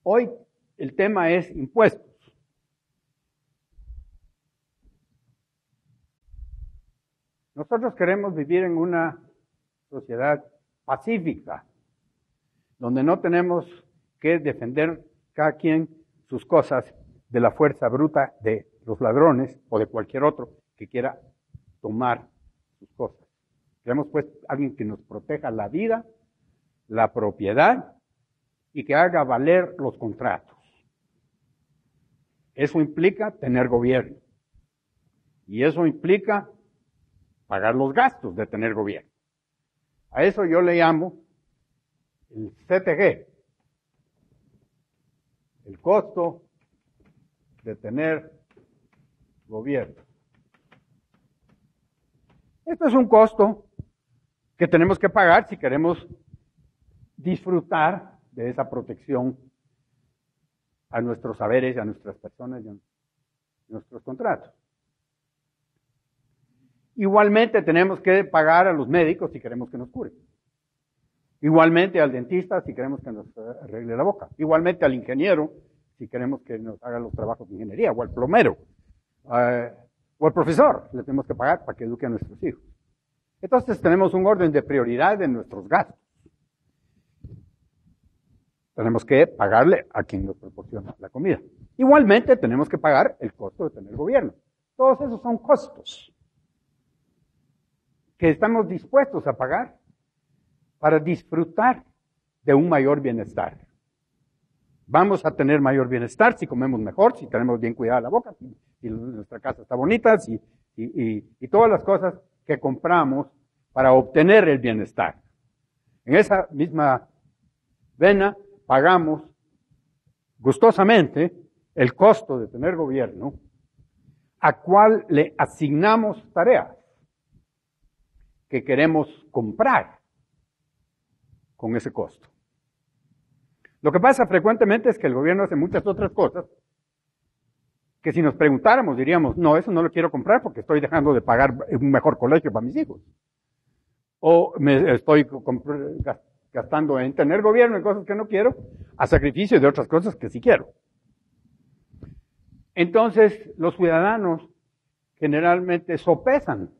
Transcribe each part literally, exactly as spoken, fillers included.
hoy el tema es impuestos. Nosotros queremos vivir en una sociedad pacífica, donde no tenemos que defender cada quien sus cosas de la fuerza bruta de los ladrones o de cualquier otro que quiera tomar sus cosas. Queremos pues alguien que nos proteja la vida, la propiedad y que haga valer los contratos. Eso implica tener gobierno. Y eso implica pagar los gastos de tener gobierno. A eso yo le llamo el C T G, el costo de tener gobierno. Esto es un costo que tenemos que pagar si queremos disfrutar de esa protección a nuestros saberes, a nuestras personas y a nuestros contratos. Igualmente tenemos que pagar a los médicos si queremos que nos curen. Igualmente al dentista si queremos que nos arregle la boca. Igualmente al ingeniero si queremos que nos haga los trabajos de ingeniería. O al plomero. Uh, o al profesor. Le tenemos que pagar para que eduque a nuestros hijos. Entonces tenemos un orden de prioridad en nuestros gastos. Tenemos que pagarle a quien nos proporciona la comida. Igualmente tenemos que pagar el costo de tener gobierno. Todos esos son costos que estamos dispuestos a pagar para disfrutar de un mayor bienestar. Vamos a tener mayor bienestar si comemos mejor, si tenemos bien cuidada la boca, si, si nuestra casa está bonita, si, y, y, y todas las cosas que compramos para obtener el bienestar. En esa misma vena pagamos gustosamente el costo de tener gobierno, a cual le asignamos tareas que queremos comprar con ese costo. Lo que pasa frecuentemente es que el gobierno hace muchas otras cosas que si nos preguntáramos diríamos, no, eso no lo quiero comprar porque estoy dejando de pagar un mejor colegio para mis hijos. O me estoy gastando en tener gobierno en cosas que no quiero, a sacrificio de otras cosas que sí quiero. Entonces, los ciudadanos generalmente sopesan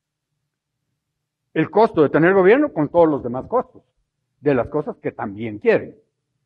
el costo de tener gobierno con todos los demás costos, de las cosas que también quieren.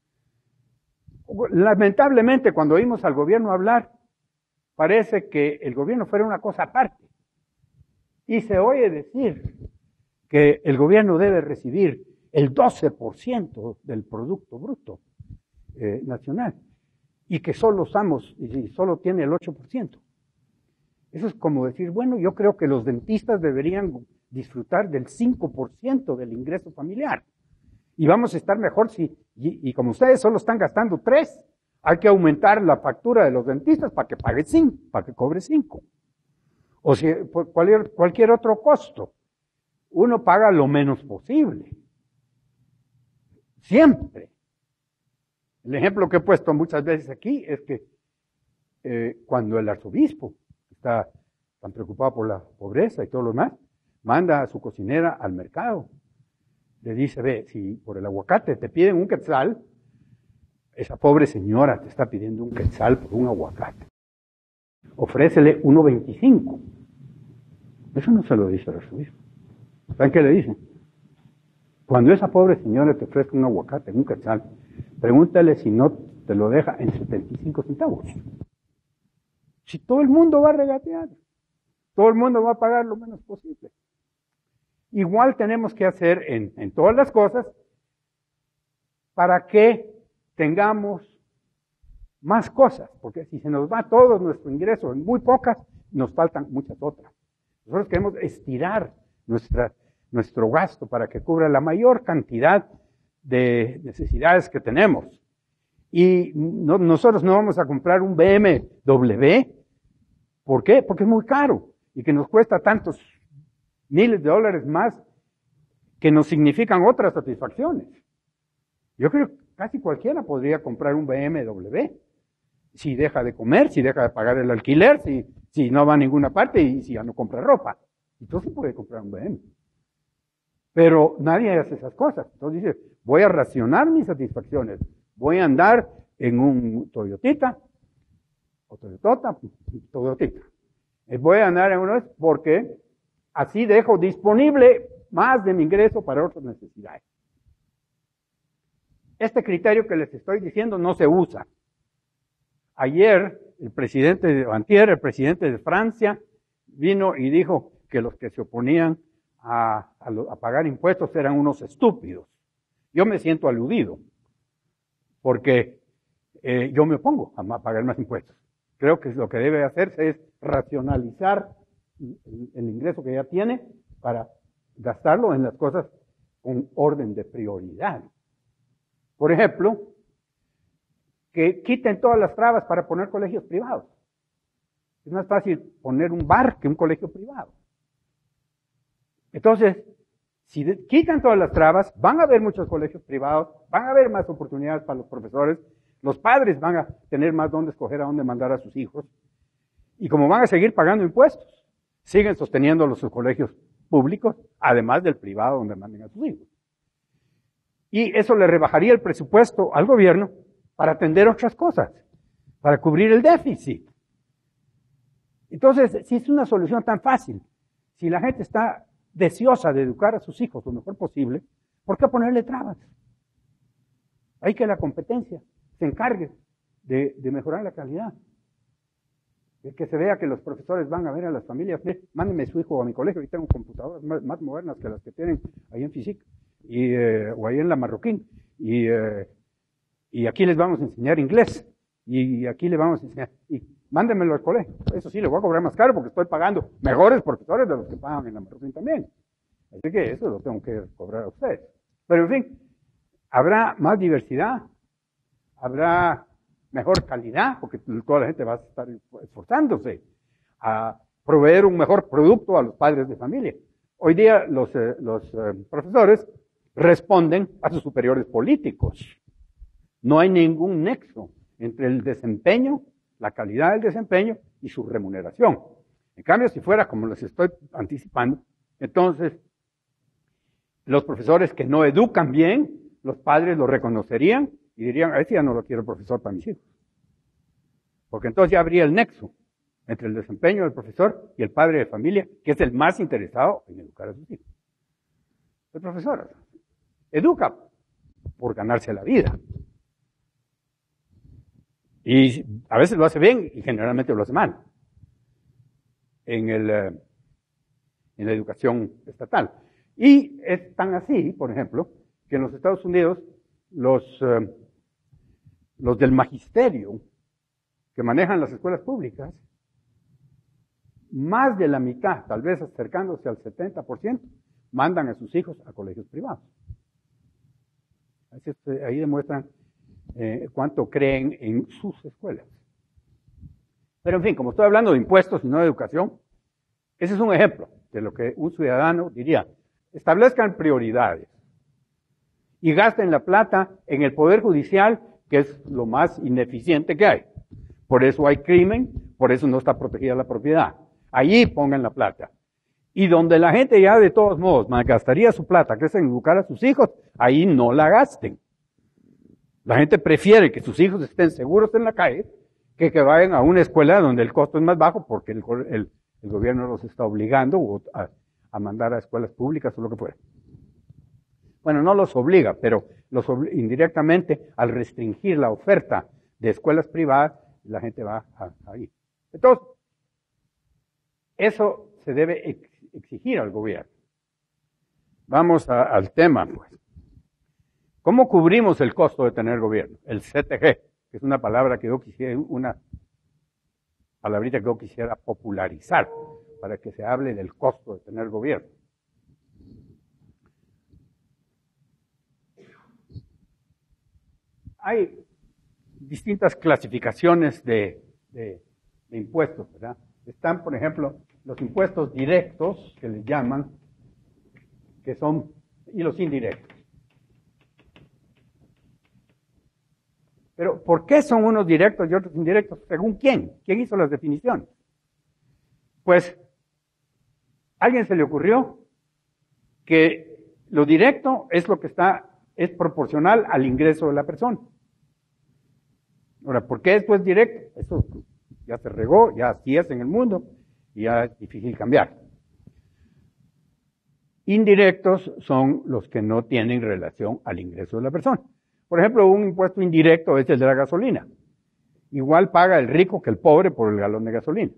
Lamentablemente, cuando oímos al gobierno hablar, parece que el gobierno fuera una cosa aparte. Y se oye decir que el gobierno debe recibir el doce por ciento del Producto Bruto eh, Nacional y que solo usamos, y solo tiene el ocho por ciento. Eso es como decir, bueno, yo creo que los dentistas deberían disfrutar del cinco por ciento del ingreso familiar. Y vamos a estar mejor si, y, y como ustedes solo están gastando tres, hay que aumentar la factura de los dentistas para que pague cinco, para que cobre cinco. O si por cualquier, cualquier otro costo, uno paga lo menos posible. Siempre. El ejemplo que he puesto muchas veces aquí es que eh, cuando el arzobispo está tan preocupado por la pobreza y todo lo demás, manda a su cocinera al mercado. Le dice, ve, si por el aguacate te piden un quetzal, esa pobre señora te está pidiendo un quetzal por un aguacate. Ofrécele uno veinticinco. Eso no se lo dice el arzobispo. ¿Saben qué le dicen? Cuando esa pobre señora te ofrezca un aguacate, un quetzal, pregúntale si no te lo deja en setenta y cinco centavos. Si todo el mundo va a regatear, todo el mundo va a pagar lo menos posible. Igual tenemos que hacer en, en todas las cosas para que tengamos más cosas, porque si se nos va todo nuestro ingreso en muy pocas, nos faltan muchas otras. Nosotros queremos estirar nuestra, nuestro gasto para que cubra la mayor cantidad de necesidades que tenemos. Y no, nosotros no vamos a comprar un B M W. ¿Por qué? Porque es muy caro y que nos cuesta tantos miles de dólares más que nos significan otras satisfacciones. Yo creo que casi cualquiera podría comprar un B M W si deja de comer, si deja de pagar el alquiler, si, si no va a ninguna parte y si ya no compra ropa. Entonces puede comprar un B M. Pero nadie hace esas cosas. Entonces dice, voy a racionar mis satisfacciones, voy a andar en un Toyotita, o Toyotota, Toyotita. Voy a andar en uno porque así dejo disponible más de mi ingreso para otras necesidades. Este criterio que les estoy diciendo no se usa. Ayer, el presidente de Antier, el presidente de Francia, vino y dijo que los que se oponían a, a, a pagar impuestos eran unos estúpidos. Yo me siento aludido, porque eh, yo me opongo a, a pagar más impuestos. Creo que lo que debe hacerse es racionalizar el, el ingreso que ya tiene para gastarlo en las cosas con orden de prioridad. Por ejemplo, que quiten todas las trabas para poner colegios privados. Es más fácil poner un bar que un colegio privado. Entonces, si de, quitan todas las trabas, van a haber muchos colegios privados, van a haber más oportunidades para los profesores, los padres van a tener más dónde escoger a dónde mandar a sus hijos, y como van a seguir pagando impuestos, siguen sosteniendo los colegios públicos, además del privado donde manden a sus hijos. Y eso le rebajaría el presupuesto al gobierno para atender otras cosas, para cubrir el déficit. Entonces, si es una solución tan fácil, si la gente está deseosa de educar a sus hijos lo mejor posible, ¿por qué ponerle trabas? Hay que la competencia se encargue de, de mejorar la calidad. De que se vea que los profesores van a ver a las familias, mándenme su hijo a mi colegio, y tengo computadoras más, más modernas que las que tienen ahí en Fisic, y, eh, o ahí en la Marroquín, y, eh, y aquí les vamos a enseñar inglés, y aquí le vamos a enseñar, y mándenmelo al colegio. Eso sí, le voy a cobrar más caro porque estoy pagando mejores profesores de los que pagan en la Marroquín también. Así que eso lo tengo que cobrar a ustedes. Pero en fin, habrá más diversidad, habrá mejor calidad, porque toda la gente va a estar esforzándose a proveer un mejor producto a los padres de familia. Hoy día los, eh, los eh, profesores responden a sus superiores políticos. No hay ningún nexo entre el desempeño, la calidad del desempeño y su remuneración. En cambio, si fuera como les estoy anticipando, entonces los profesores que no educan bien, los padres lo reconocerían y dirían, a ese ya no lo quiero profesor para mis hijos. Porque entonces ya habría el nexo entre el desempeño del profesor y el padre de familia, que es el más interesado en educar a sus hijos. El profesor educa por ganarse la vida. Y a veces lo hace bien y generalmente lo hace mal. En, el, en la educación estatal. Y es tan así, por ejemplo, que en los Estados Unidos los, eh, los del magisterio que manejan las escuelas públicas, más de la mitad, tal vez acercándose al setenta por ciento, mandan a sus hijos a colegios privados. Así es, ahí demuestran eh, cuánto creen en sus escuelas. Pero en fin, como estoy hablando de impuestos y no de educación, ese es un ejemplo de lo que un ciudadano diría. Establezcan prioridades y gasten la plata en el Poder Judicial, que es lo más ineficiente que hay. Por eso hay crimen, por eso no está protegida la propiedad. Allí pongan la plata. Y donde la gente ya de todos modos gastaría su plata, que es en educar a sus hijos, ahí no la gasten. La gente prefiere que sus hijos estén seguros en la calle que que vayan a una escuela donde el costo es más bajo porque el, el, el gobierno los está obligando a, a mandar a escuelas públicas o lo que fuera. Bueno, no los obliga, pero los obli- indirectamente, al restringir la oferta de escuelas privadas, la gente va a, ahí. Entonces, eso se debe ex- exigir al gobierno. Vamos a, al tema, pues. ¿Cómo cubrimos el costo de tener gobierno? El C T G, que es una palabra que yo quisiera, una palabrita que yo quisiera popularizar para que se hable del costo de tener gobierno. Hay distintas clasificaciones de, de, de impuestos, ¿verdad? Están, por ejemplo, los impuestos directos, que les llaman, que son, y los indirectos. Pero, ¿por qué son unos directos y otros indirectos? ¿Según quién? ¿Quién hizo las definiciones? Pues, a alguien se le ocurrió que lo directo es lo que está, es proporcional al ingreso de la persona. Ahora, ¿por qué después directo? Eso ya se regó, ya así es en el mundo, y ya es difícil cambiar. Indirectos son los que no tienen relación al ingreso de la persona. Por ejemplo, un impuesto indirecto es el de la gasolina. Igual paga el rico que el pobre por el galón de gasolina.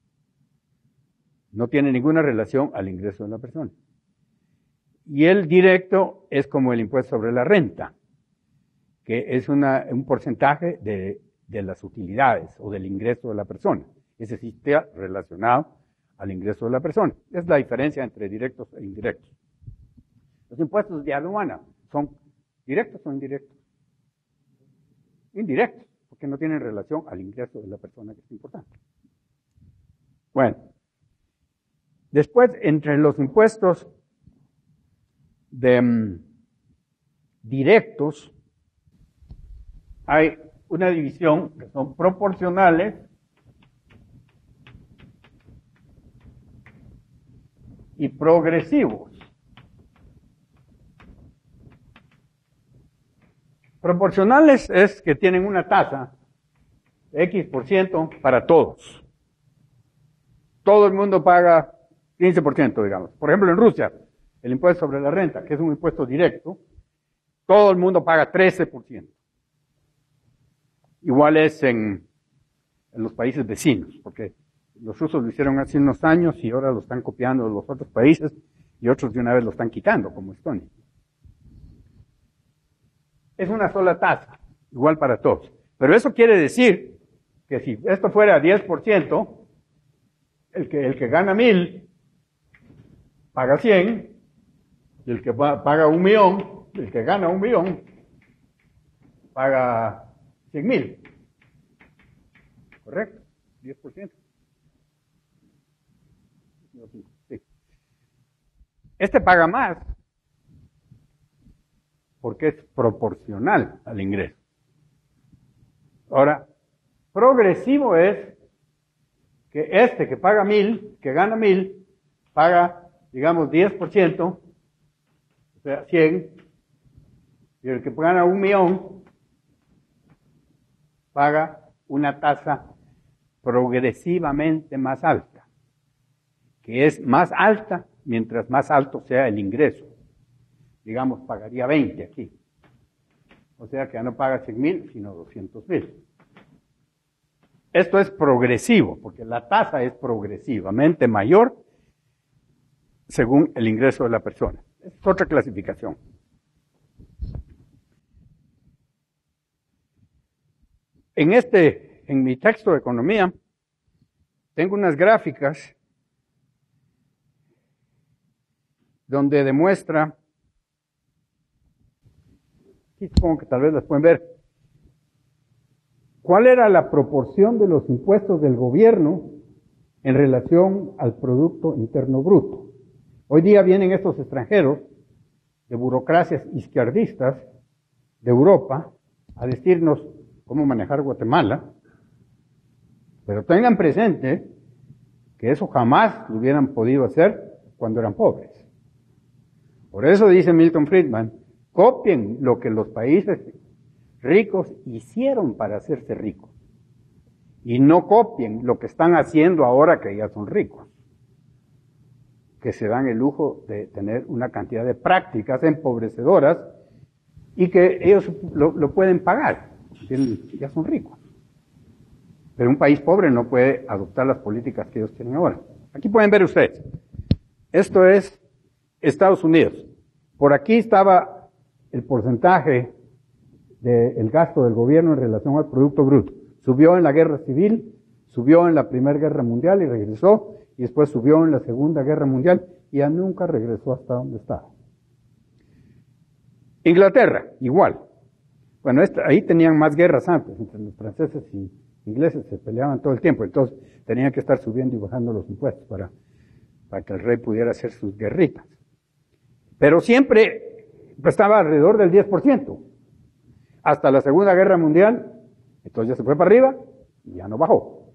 No tiene ninguna relación al ingreso de la persona. Y el directo es como el impuesto sobre la renta, que es una, un porcentaje de, de las utilidades o del ingreso de la persona. Ese sí está relacionado al ingreso de la persona. Es la diferencia entre directos e indirectos. Los impuestos de aduana son directos o indirectos. Indirectos, porque no tienen relación al ingreso de la persona, que es importante. Bueno, después, entre los impuestos de um, directos, hay una división que son proporcionales y progresivos. Proporcionales es que tienen una tasa de X por ciento para todos. Todo el mundo paga quince por ciento, digamos. Por ejemplo, en Rusia, el impuesto sobre la renta, que es un impuesto directo, todo el mundo paga trece por ciento. Igual es en, en los países vecinos, porque los rusos lo hicieron hace unos años y ahora lo están copiando los otros países y otros de una vez lo están quitando, como Estonia. Es una sola tasa, igual para todos. Pero eso quiere decir que si esto fuera diez por ciento, el que, el que gana mil paga cien, y el que paga un millón, el que gana un millón, paga cien mil. ¿Correcto? diez por ciento. Sí. Este paga más porque es proporcional al ingreso. Ahora, progresivo es que este que paga mil, que gana mil, paga, digamos, diez por ciento, o sea, cien, y el que gana un millón, paga una tasa progresivamente más alta, que es más alta mientras más alto sea el ingreso. Digamos, pagaría veinte aquí. O sea que ya no paga cien mil, sino doscientos mil. Esto es progresivo, porque la tasa es progresivamente mayor según el ingreso de la persona. Es otra clasificación. En este, en mi texto de economía, tengo unas gráficas donde demuestra, aquí supongo que tal vez las pueden ver, cuál era la proporción de los impuestos del gobierno en relación al Producto Interno Bruto. Hoy día vienen estos extranjeros de burocracias izquierdistas de Europa a decirnos cómo manejar Guatemala, pero tengan presente que eso jamás lo hubieran podido hacer cuando eran pobres. Por eso dice Milton Friedman, copien lo que los países ricos hicieron para hacerse ricos. Y no copien lo que están haciendo ahora que ya son ricos. Que se dan el lujo de tener una cantidad de prácticas empobrecedoras y que ellos lo, lo pueden pagar. Ya son ricos. Pero un país pobre no puede adoptar las políticas que ellos tienen ahora. Aquí pueden ver ustedes. Esto es Estados Unidos. Por aquí estaba el porcentaje del gasto del gobierno en relación al Producto Bruto. Subió en la Guerra Civil, subió en la Primera Guerra Mundial y regresó, y después subió en la Segunda Guerra Mundial y ya nunca regresó hasta donde estaba. Inglaterra, igual. Bueno, esta, ahí tenían más guerras antes, entre los franceses y ingleses se peleaban todo el tiempo, entonces tenían que estar subiendo y bajando los impuestos para, para que el rey pudiera hacer sus guerritas. Pero siempre estaba alrededor del diez por ciento. Hasta la Segunda Guerra Mundial, entonces ya se fue para arriba y ya no bajó.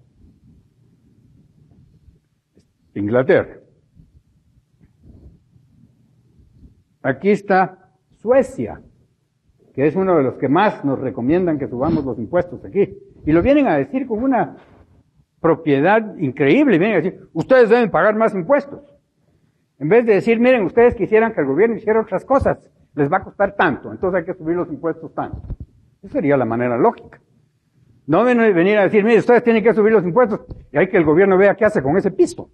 Inglaterra. Aquí está Suecia. que es uno de los que más nos recomiendan que subamos los impuestos aquí. Y lo vienen a decir con una propiedad increíble. Vienen a decir, ustedes deben pagar más impuestos. En vez de decir, miren, ustedes quisieran que el gobierno hiciera otras cosas, les va a costar tanto, entonces hay que subir los impuestos tanto. Esa sería la manera lógica. No venir a decir, miren, ustedes tienen que subir los impuestos y hay que el gobierno vea qué hace con ese pisto.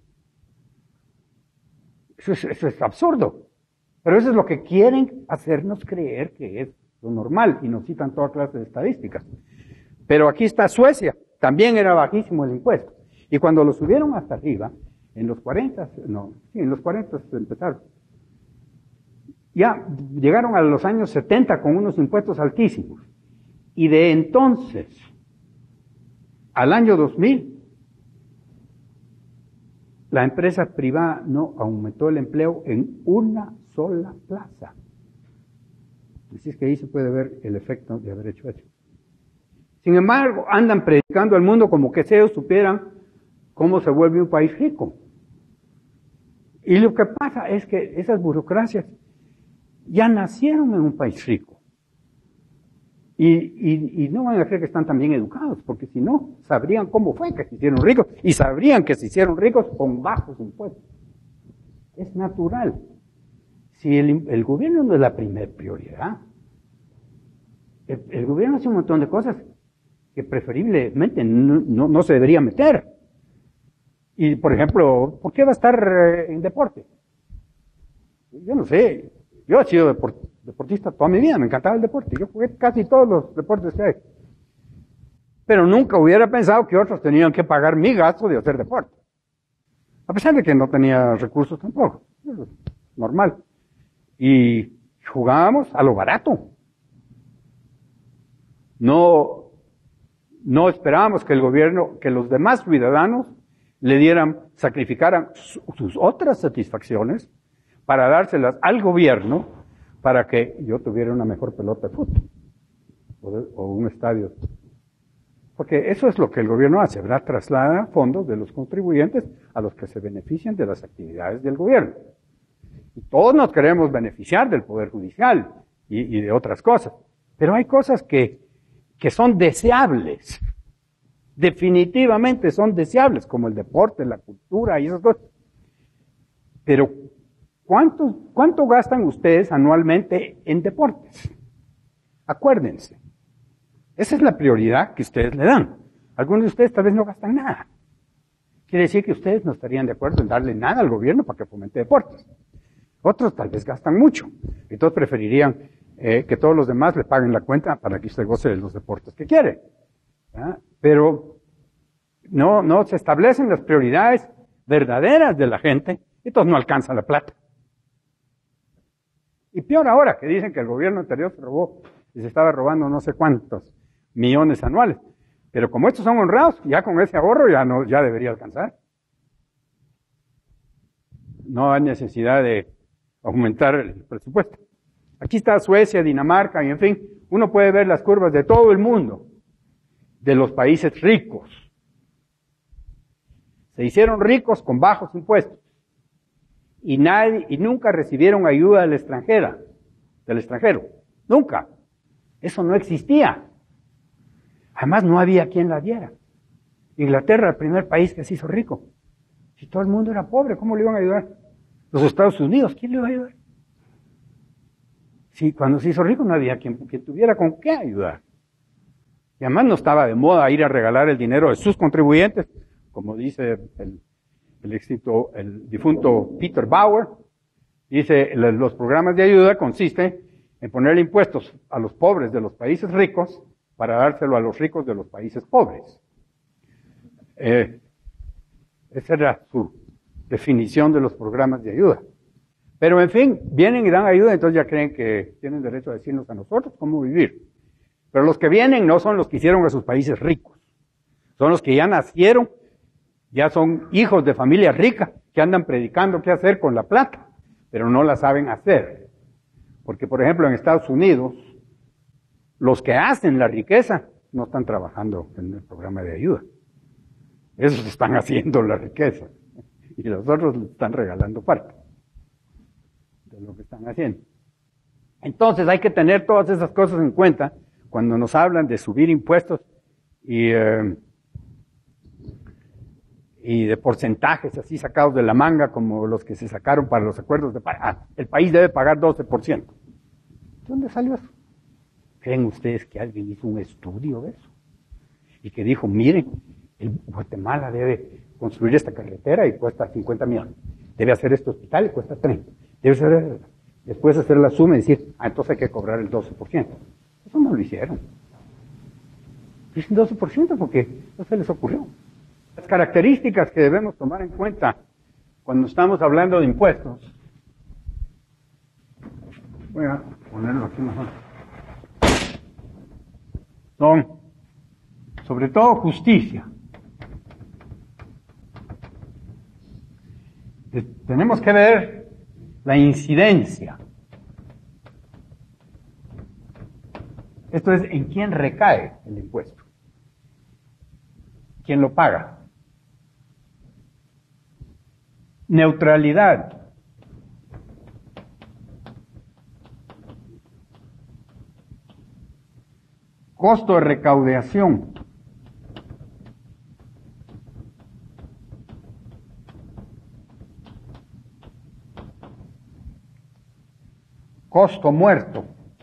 Eso es, eso es absurdo. Pero eso es lo que quieren hacernos creer que es lo normal y nos citan toda clase de estadísticas. Pero aquí está Suecia, también era bajísimo el impuesto. Y cuando lo subieron hasta arriba, en los cuarenta, no, sí, en los cuarenta empezaron. Ya llegaron a los años setenta con unos impuestos altísimos. Y de entonces al año dos mil, la empresa privada no aumentó el empleo en una sola plaza. Así es que ahí se puede ver el efecto de haber hecho eso. Sin embargo, andan predicando al mundo como que ellos supieran cómo se vuelve un país rico. Y lo que pasa es que esas burocracias ya nacieron en un país rico. Y, y, y no van a creer que están tan bien educados, porque si no, sabrían cómo fue que se hicieron ricos, y sabrían que se hicieron ricos con bajos impuestos. Es natural. Si el, el gobierno no es la primera prioridad, el, el gobierno hace un montón de cosas que preferiblemente no, no, no se debería meter. Y, por ejemplo, ¿por qué va a estar eh, en deporte? Yo no sé. Yo he sido deport, deportista toda mi vida, me encantaba el deporte. Yo jugué casi todos los deportes que hay. Pero nunca hubiera pensado que otros tenían que pagar mi gasto de hacer deporte. A pesar de que no tenía recursos tampoco. Normal. Y jugábamos a lo barato. No, no esperábamos que el gobierno, que los demás ciudadanos le dieran, sacrificaran sus otras satisfacciones para dárselas al gobierno para que yo tuviera una mejor pelota de fútbol o, de, o un estadio. Porque eso es lo que el gobierno hace, ¿verdad? Traslada fondos de los contribuyentes a los que se benefician de las actividades del gobierno. Y todos nos queremos beneficiar del Poder Judicial y, y de otras cosas. Pero hay cosas que, que son deseables. Definitivamente son deseables, como el deporte, la cultura y esas cosas. Pero, ¿cuánto, cuánto gastan ustedes anualmente en deportes? Acuérdense. Esa es la prioridad que ustedes le dan. Algunos de ustedes tal vez no gastan nada. Quiere decir que ustedes no estarían de acuerdo en darle nada al gobierno para que fomente deportes. Otros tal vez gastan mucho. Y todos preferirían eh, que todos los demás le paguen la cuenta para que usted goce de los deportes que quiere. ¿Ah? Pero no, no se establecen las prioridades verdaderas de la gente y entonces no alcanza la plata. Y peor ahora, que dicen que el gobierno anterior se robó y se estaba robando no sé cuántos millones anuales. Pero como estos son honrados, ya con ese ahorro ya no, ya debería alcanzar. No hay necesidad de aumentar el presupuesto. Aquí está Suecia, Dinamarca, y en fin, uno puede ver las curvas de todo el mundo, de los países ricos. Se hicieron ricos con bajos impuestos. Y nadie, y nunca recibieron ayuda del extranjera, del extranjero. Nunca. Eso no existía. Además no había quien la diera. Inglaterra, el primer país que se hizo rico. Si todo el mundo era pobre, ¿cómo le iban a ayudar? Los Estados Unidos, ¿quién le iba a ayudar? Si cuando se hizo rico no había quien, quien tuviera con qué ayudar. Y además no estaba de moda ir a regalar el dinero de sus contribuyentes, como dice el, el, exito, el difunto Peter Bauer. Dice, los programas de ayuda consisten en poner impuestos a los pobres de los países ricos para dárselo a los ricos de los países pobres. Eh, esa era su definición de los programas de ayuda. Pero en fin, vienen y dan ayuda, entonces ya creen que tienen derecho a decirnos a nosotros cómo vivir. Pero los que vienen no son los que hicieron a sus países ricos. Son los que ya nacieron, ya son hijos de familias ricas, que andan predicando qué hacer con la plata, pero no la saben hacer. Porque, por ejemplo, en Estados Unidos, los que hacen la riqueza no están trabajando en el programa de ayuda. Esos están haciendo la riqueza. Y los otros le están regalando parte de lo que están haciendo. Entonces hay que tener todas esas cosas en cuenta cuando nos hablan de subir impuestos y, eh, y de porcentajes así sacados de la manga como los que se sacaron para los acuerdos de paz. Ah, el país debe pagar doce por ciento. ¿De dónde salió eso? ¿Creen ustedes que alguien hizo un estudio de eso? Y que dijo, miren, el Guatemala debe construir esta carretera y cuesta cincuenta millones. Debe hacer este hospital y cuesta treinta. Debe ser, después hacer la suma y decir, ah, entonces hay que cobrar el doce por ciento. Eso no lo hicieron. Dicen doce por ciento porque no se les ocurrió. Las características que debemos tomar en cuenta cuando estamos hablando de impuestos. Voy a ponerlo aquí mejor. Son, sobre todo, justicia. Tenemos que ver la incidencia. Esto es en quién recae el impuesto. ¿Quién lo paga? Neutralidad. Costo de recaudación. Costo muerto.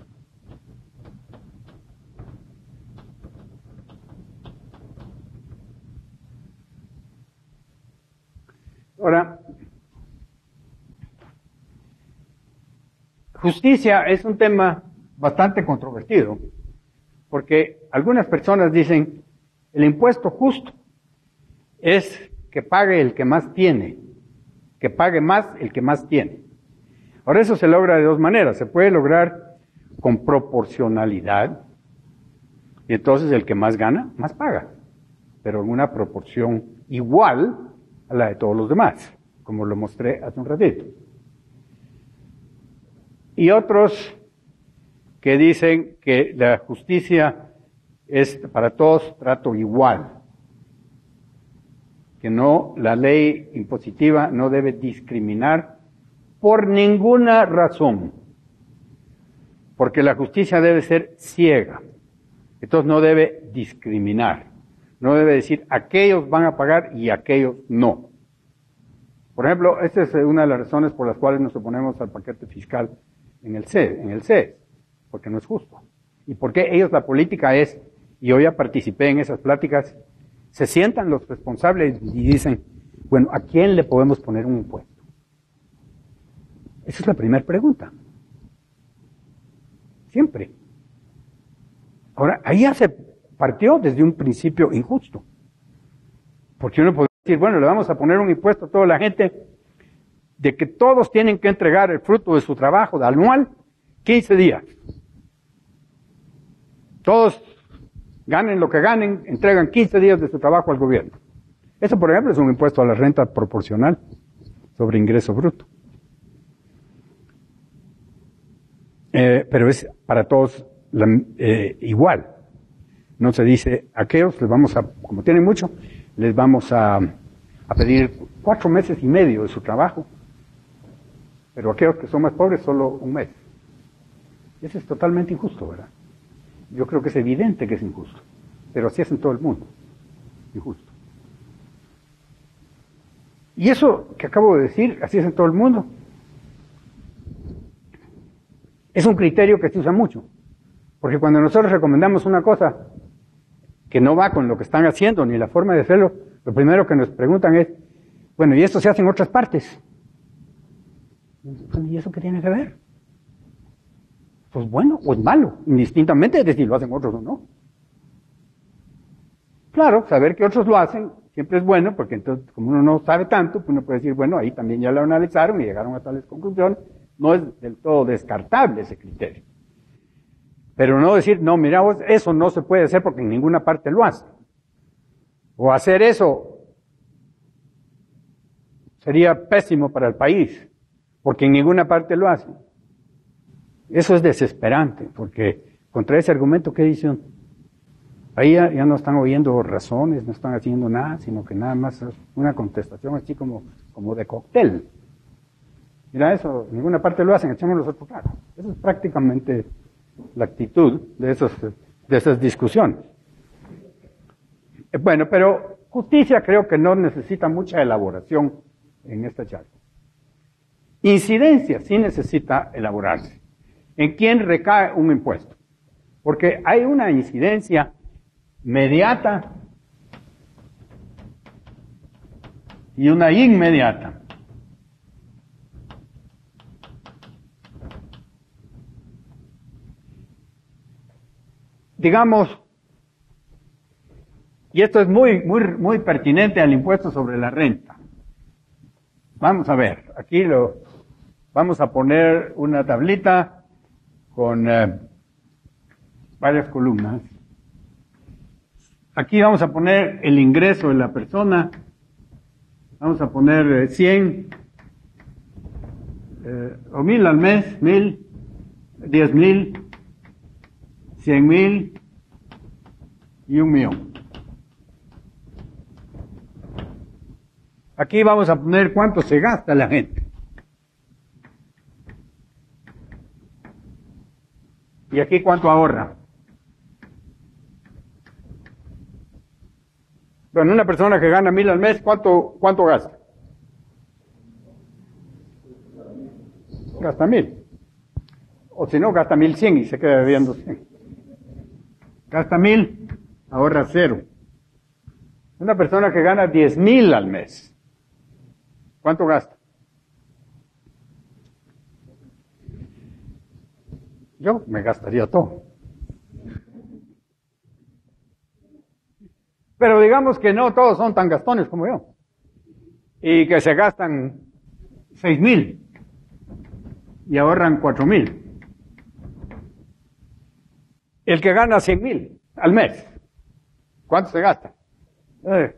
Ahora, justicia es un tema bastante controvertido, porque algunas personas dicen, el impuesto justo es que pague el que más tiene, que pague más el que más tiene. Ahora eso se logra de dos maneras, se puede lograr con proporcionalidad, y entonces el que más gana, más paga, pero en una proporción igual a la de todos los demás, como lo mostré hace un ratito. Y otros que dicen que la justicia es para todos trato igual, que no, la ley impositiva no debe discriminar por ninguna razón, porque la justicia debe ser ciega, entonces no debe discriminar, no debe decir aquellos van a pagar y aquellos no. Por ejemplo, esta es una de las razones por las cuales nos oponemos al paquete fiscal en el C E S, en el C E S, porque no es justo. Y porque ellos la política es, y yo ya participé en esas pláticas, se sientan los responsables y dicen, bueno, ¿a quién le podemos poner un impuesto? Esa es la primera pregunta. Siempre. Ahora, ahí ya se partió desde un principio injusto. Porque uno podría decir, bueno, le vamos a poner un impuesto a toda la gente de que todos tienen que entregar el fruto de su trabajo de anual quince días. Todos ganen lo que ganen, entregan quince días de su trabajo al gobierno. Eso, por ejemplo, es un impuesto a la renta proporcional sobre ingreso bruto. Eh, pero es para todos la, eh, igual. No se dice, a aquellos les vamos a, como tienen mucho, les vamos a, a pedir cuatro meses y medio de su trabajo, pero aquellos que son más pobres solo un mes. Eso es totalmente injusto, ¿verdad? Yo creo que es evidente que es injusto, pero así es en todo el mundo, injusto. Y eso que acabo de decir, así es en todo el mundo, es un criterio que se usa mucho, porque cuando nosotros recomendamos una cosa que no va con lo que están haciendo, ni la forma de hacerlo, lo primero que nos preguntan es, bueno, ¿y esto se hace en otras partes? ¿Y eso qué tiene que ver? Pues bueno o es malo, indistintamente de si lo hacen otros o no. Claro, saber que otros lo hacen siempre es bueno, porque entonces, como uno no sabe tanto, pues uno puede decir, bueno, ahí también ya lo analizaron y llegaron a tales conclusiones. No es del todo descartable ese criterio. Pero no decir, no, mira, eso no se puede hacer porque en ninguna parte lo hace. O hacer eso sería pésimo para el país, porque en ninguna parte lo hace. Eso es desesperante, porque contra ese argumento, ¿qué dicen? Ahí ya, ya no están oyendo razones, no están haciendo nada, sino que nada más es una contestación así como, como de cóctel. Mira, eso, en ninguna parte lo hacen, echamos los otros carros. Esa es prácticamente la actitud de, esos, de esas discusiones. Bueno, pero justicia creo que no necesita mucha elaboración en esta charla. Incidencia sí necesita elaborarse. ¿En quién recae un impuesto? Porque hay una incidencia mediata y una inmediata. Digamos, y esto es muy, muy, muy pertinente al impuesto sobre la renta. Vamos a ver, aquí lo vamos a poner una tablita con eh, varias columnas. Aquí vamos a poner el ingreso de la persona. Vamos a poner eh, cien eh, o mil al mes, mil, diez mil, cien mil y un millón. Aquí vamos a poner cuánto se gasta la gente. Y aquí cuánto ahorra. Bueno, una persona que gana mil al mes, ¿cuánto, cuánto gasta? Gasta mil. O si no, gasta mil cien y se queda debiendo cien. Gasta mil, ahorra cero. Una persona que gana diez mil al mes, ¿cuánto gasta? Yo me gastaría todo. Pero digamos que no todos son tan gastones como yo. Y que se gastan seis mil y ahorran cuatro mil. El que gana cien mil al mes, ¿cuánto se gasta? Eh.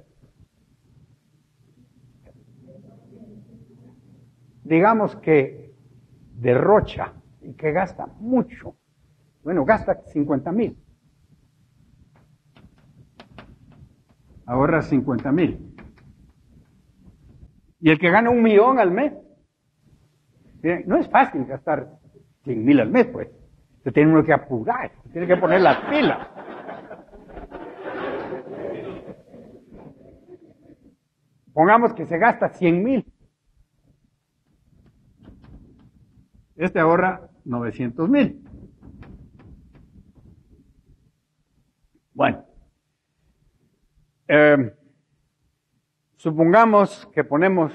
Digamos que derrocha y que gasta mucho. Bueno, gasta cincuenta mil. Ahorra cincuenta mil. Y el que gana un millón al mes, ¿sí? No es fácil gastar cien mil al mes, pues. Se tiene uno que apurar, se tiene que poner las pilas. Pongamos que se gasta cien mil. Este ahorra novecientos mil. Bueno. Eh, supongamos que ponemos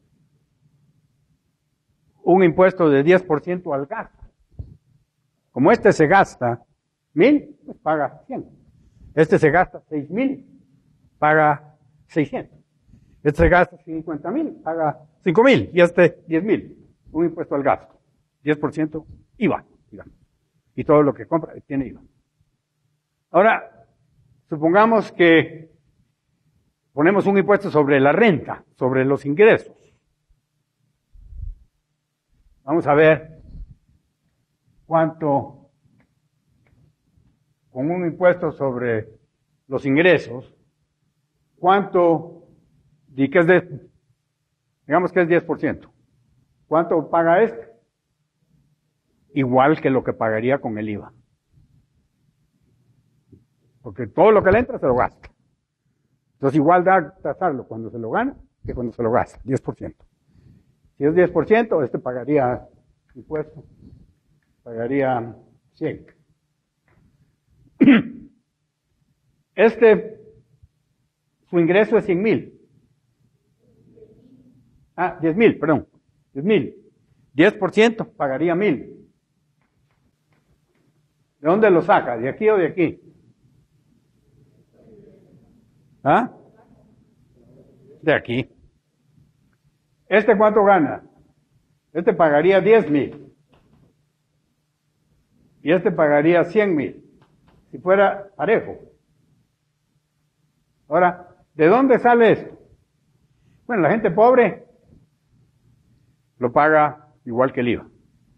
un impuesto de diez por ciento al gas. Como este se gasta mil, pues paga cien. Este se gasta seis mil, paga seiscientos. Este se gasta cincuenta mil, paga cinco mil. Y este diez mil. Un impuesto al gasto. diez por ciento I V A, digamos. Y todo lo que compra tiene I V A. Ahora, supongamos que ponemos un impuesto sobre la renta, sobre los ingresos. Vamos a ver cuánto, con un impuesto sobre los ingresos, cuánto, y que es de, digamos que es diez por ciento. ¿Cuánto paga este? Igual que lo que pagaría con el I V A. Porque todo lo que le entra se lo gasta. Entonces igual da tasarlo cuando se lo gana que cuando se lo gasta, diez por ciento. Si es diez por ciento, este pagaría impuesto, pagaría cien. Este, su ingreso es cien mil. Ah, diez mil, perdón, diez mil. diez por ciento pagaría mil. ¿De dónde lo saca? ¿De aquí o de aquí? ¿Ah? De aquí. ¿Este cuánto gana? Este pagaría diez mil. Y este pagaría cien mil. Si fuera parejo. Ahora, ¿de dónde sale esto? Bueno, la gente pobre lo paga igual que el I V A.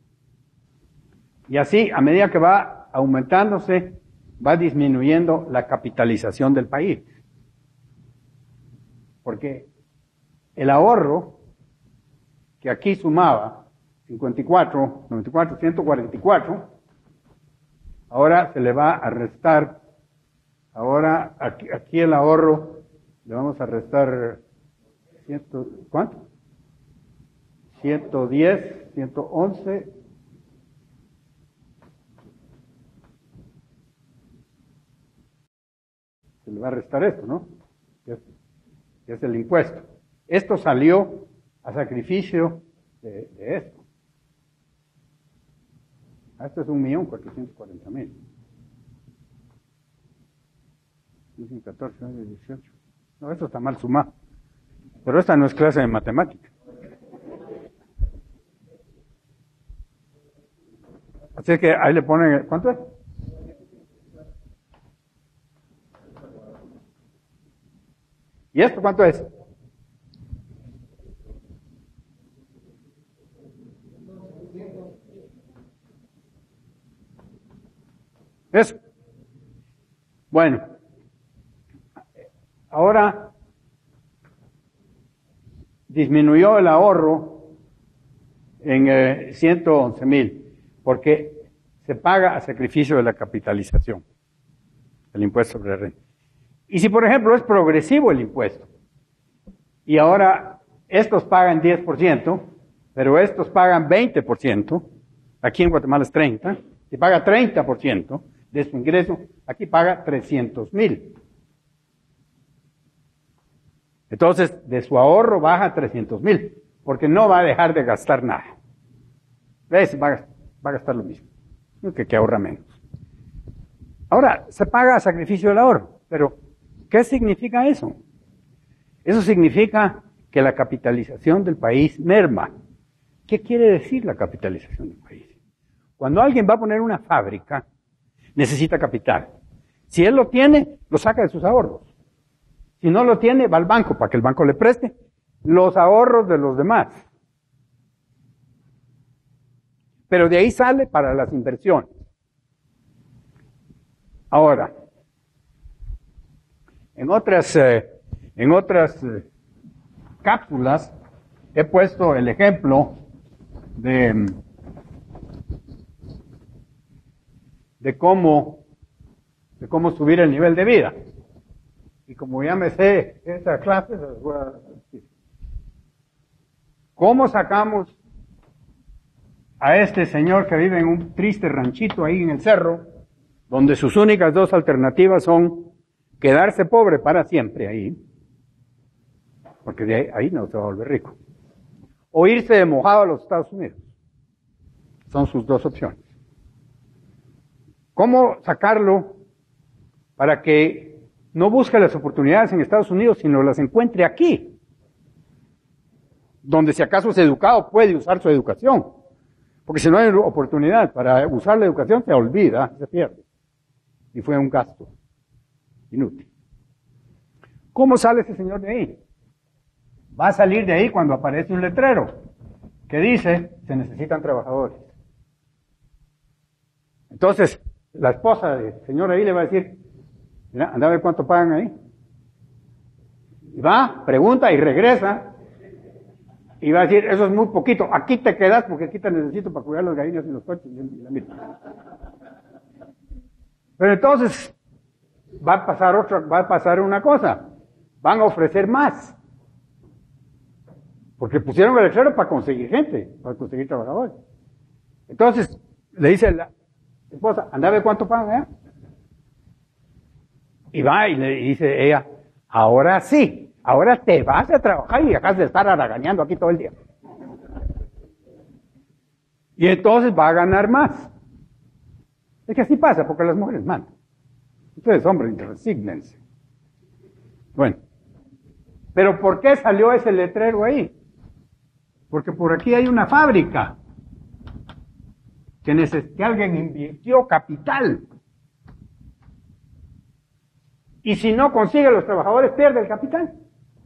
Y así, a medida que va aumentándose, va disminuyendo la capitalización del país. Porque el ahorro que aquí sumaba cincuenta y cuatro, noventa y cuatro, ciento cuarenta y cuatro. Ahora se le va a restar, ahora aquí, aquí el ahorro, le vamos a restar, ciento, ¿cuánto? ciento diez, ciento once. Se le va a restar esto, ¿no? Que es, que es el impuesto. Esto salió a sacrificio de, de esto. Esto es un millón cuatrocientos cuarenta mil. catorce, dieciocho. No, esto está mal sumado. Pero esta no es clase de matemática. Así que ahí le ponen, ¿cuánto es? ¿Y esto cuánto es? Eso. Bueno. Ahora disminuyó el ahorro en eh, ciento once mil, porque se paga a sacrificio de la capitalización, el impuesto sobre renta. Y si, por ejemplo, es progresivo el impuesto, y ahora estos pagan diez por ciento, pero estos pagan veinte por ciento, aquí en Guatemala es treinta, y paga treinta por ciento de su ingreso, aquí paga trescientos mil. Entonces, de su ahorro baja trescientos mil, porque no va a dejar de gastar nada. ¿Ves? Va a, va a gastar lo mismo, que, que ahorra menos. Ahora, se paga a sacrificio del ahorro, pero ¿qué significa eso? Eso significa que la capitalización del país merma. ¿Qué quiere decir la capitalización del país? Cuando alguien va a poner una fábrica, necesita capital. Si él lo tiene, lo saca de sus ahorros. Si no lo tiene, va al banco para que el banco le preste los ahorros de los demás. Pero de ahí sale para las inversiones. Ahora, en otras, eh, en otras eh, cápsulas he puesto el ejemplo de, de cómo, de cómo subir el nivel de vida. Y como ya me sé esa clase, les voy a decir. ¿Cómo sacamos a este señor que vive en un triste ranchito ahí en el cerro, donde sus únicas dos alternativas son quedarse pobre para siempre ahí, porque de ahí, ahí no se va a volver rico, o irse de mojado a los Estados Unidos? Son sus dos opciones. ¿Cómo sacarlo para que no busque las oportunidades en Estados Unidos, sino las encuentre aquí, donde si acaso es educado puede usar su educación? Porque si no hay oportunidad para usar la educación, se olvida, se pierde. Y fue un gasto inútil. ¿Cómo sale ese señor de ahí? Va a salir de ahí cuando aparece un letrero que dice, se necesitan trabajadores. Entonces, la esposa del señor ahí le va a decir, mira, anda a ver cuánto pagan ahí. Y va, pregunta y regresa. Y va a decir, eso es muy poquito, aquí te quedas porque aquí te necesito para cuidar las gallinas y los coches y la milpa. Pero entonces, va a pasar otra, va a pasar una cosa. Van a ofrecer más. Porque pusieron el letrero para conseguir gente, para conseguir trabajadores. Entonces, le dice la esposa, anda a ver cuánto pagan, ¿eh? Y va y le dice ella, ahora sí, ahora te vas a trabajar y dejas de estar haraganeando aquí todo el día. Y entonces va a ganar más. Es que así pasa, porque las mujeres mandan. Ustedes, hombres, resígnense. Bueno, pero ¿por qué salió ese letrero ahí? Porque por aquí hay una fábrica que, neces- que alguien invirtió capital. Y si no consigue los trabajadores, pierde el capital.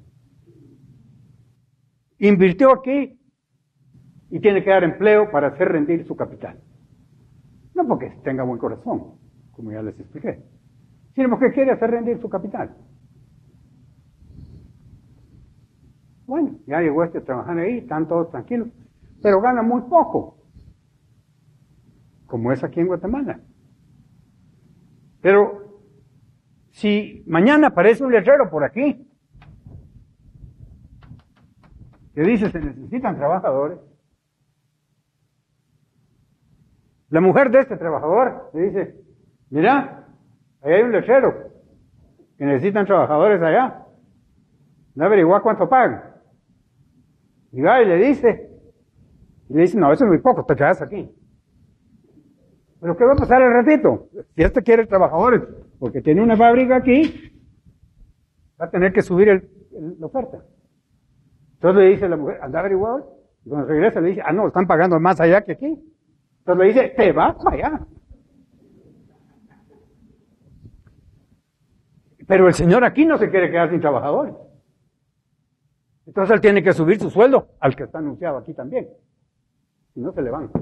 Invirtió aquí y tiene que dar empleo para hacer rendir su capital. No porque tenga buen corazón, como ya les expliqué, sino porque quiere hacer rendir su capital. Bueno, ya llegó este a trabajar ahí, están todos tranquilos. pero gana muy poco, como es aquí en Guatemala. Pero si mañana aparece un letrero por aquí que dice se necesitan trabajadores, la mujer de este trabajador le dice, mira, ahí hay un letrero que necesitan trabajadores allá, no averigua cuánto pagan. Y va y le dice, y le dice, no, eso es muy poco, te quedas aquí. Pero ¿qué va a pasar al ratito? Si este quiere trabajadores, porque tiene una fábrica aquí, va a tener que subir el, el, la oferta. Entonces le dice la mujer, anda a averiguar. Y cuando regresa le dice, ah, no, están pagando más allá que aquí. Entonces le dice, te vas para allá. Pero el señor aquí no se quiere quedar sin trabajadores. Entonces él tiene que subir su sueldo al que está anunciado aquí también. Si no se le van.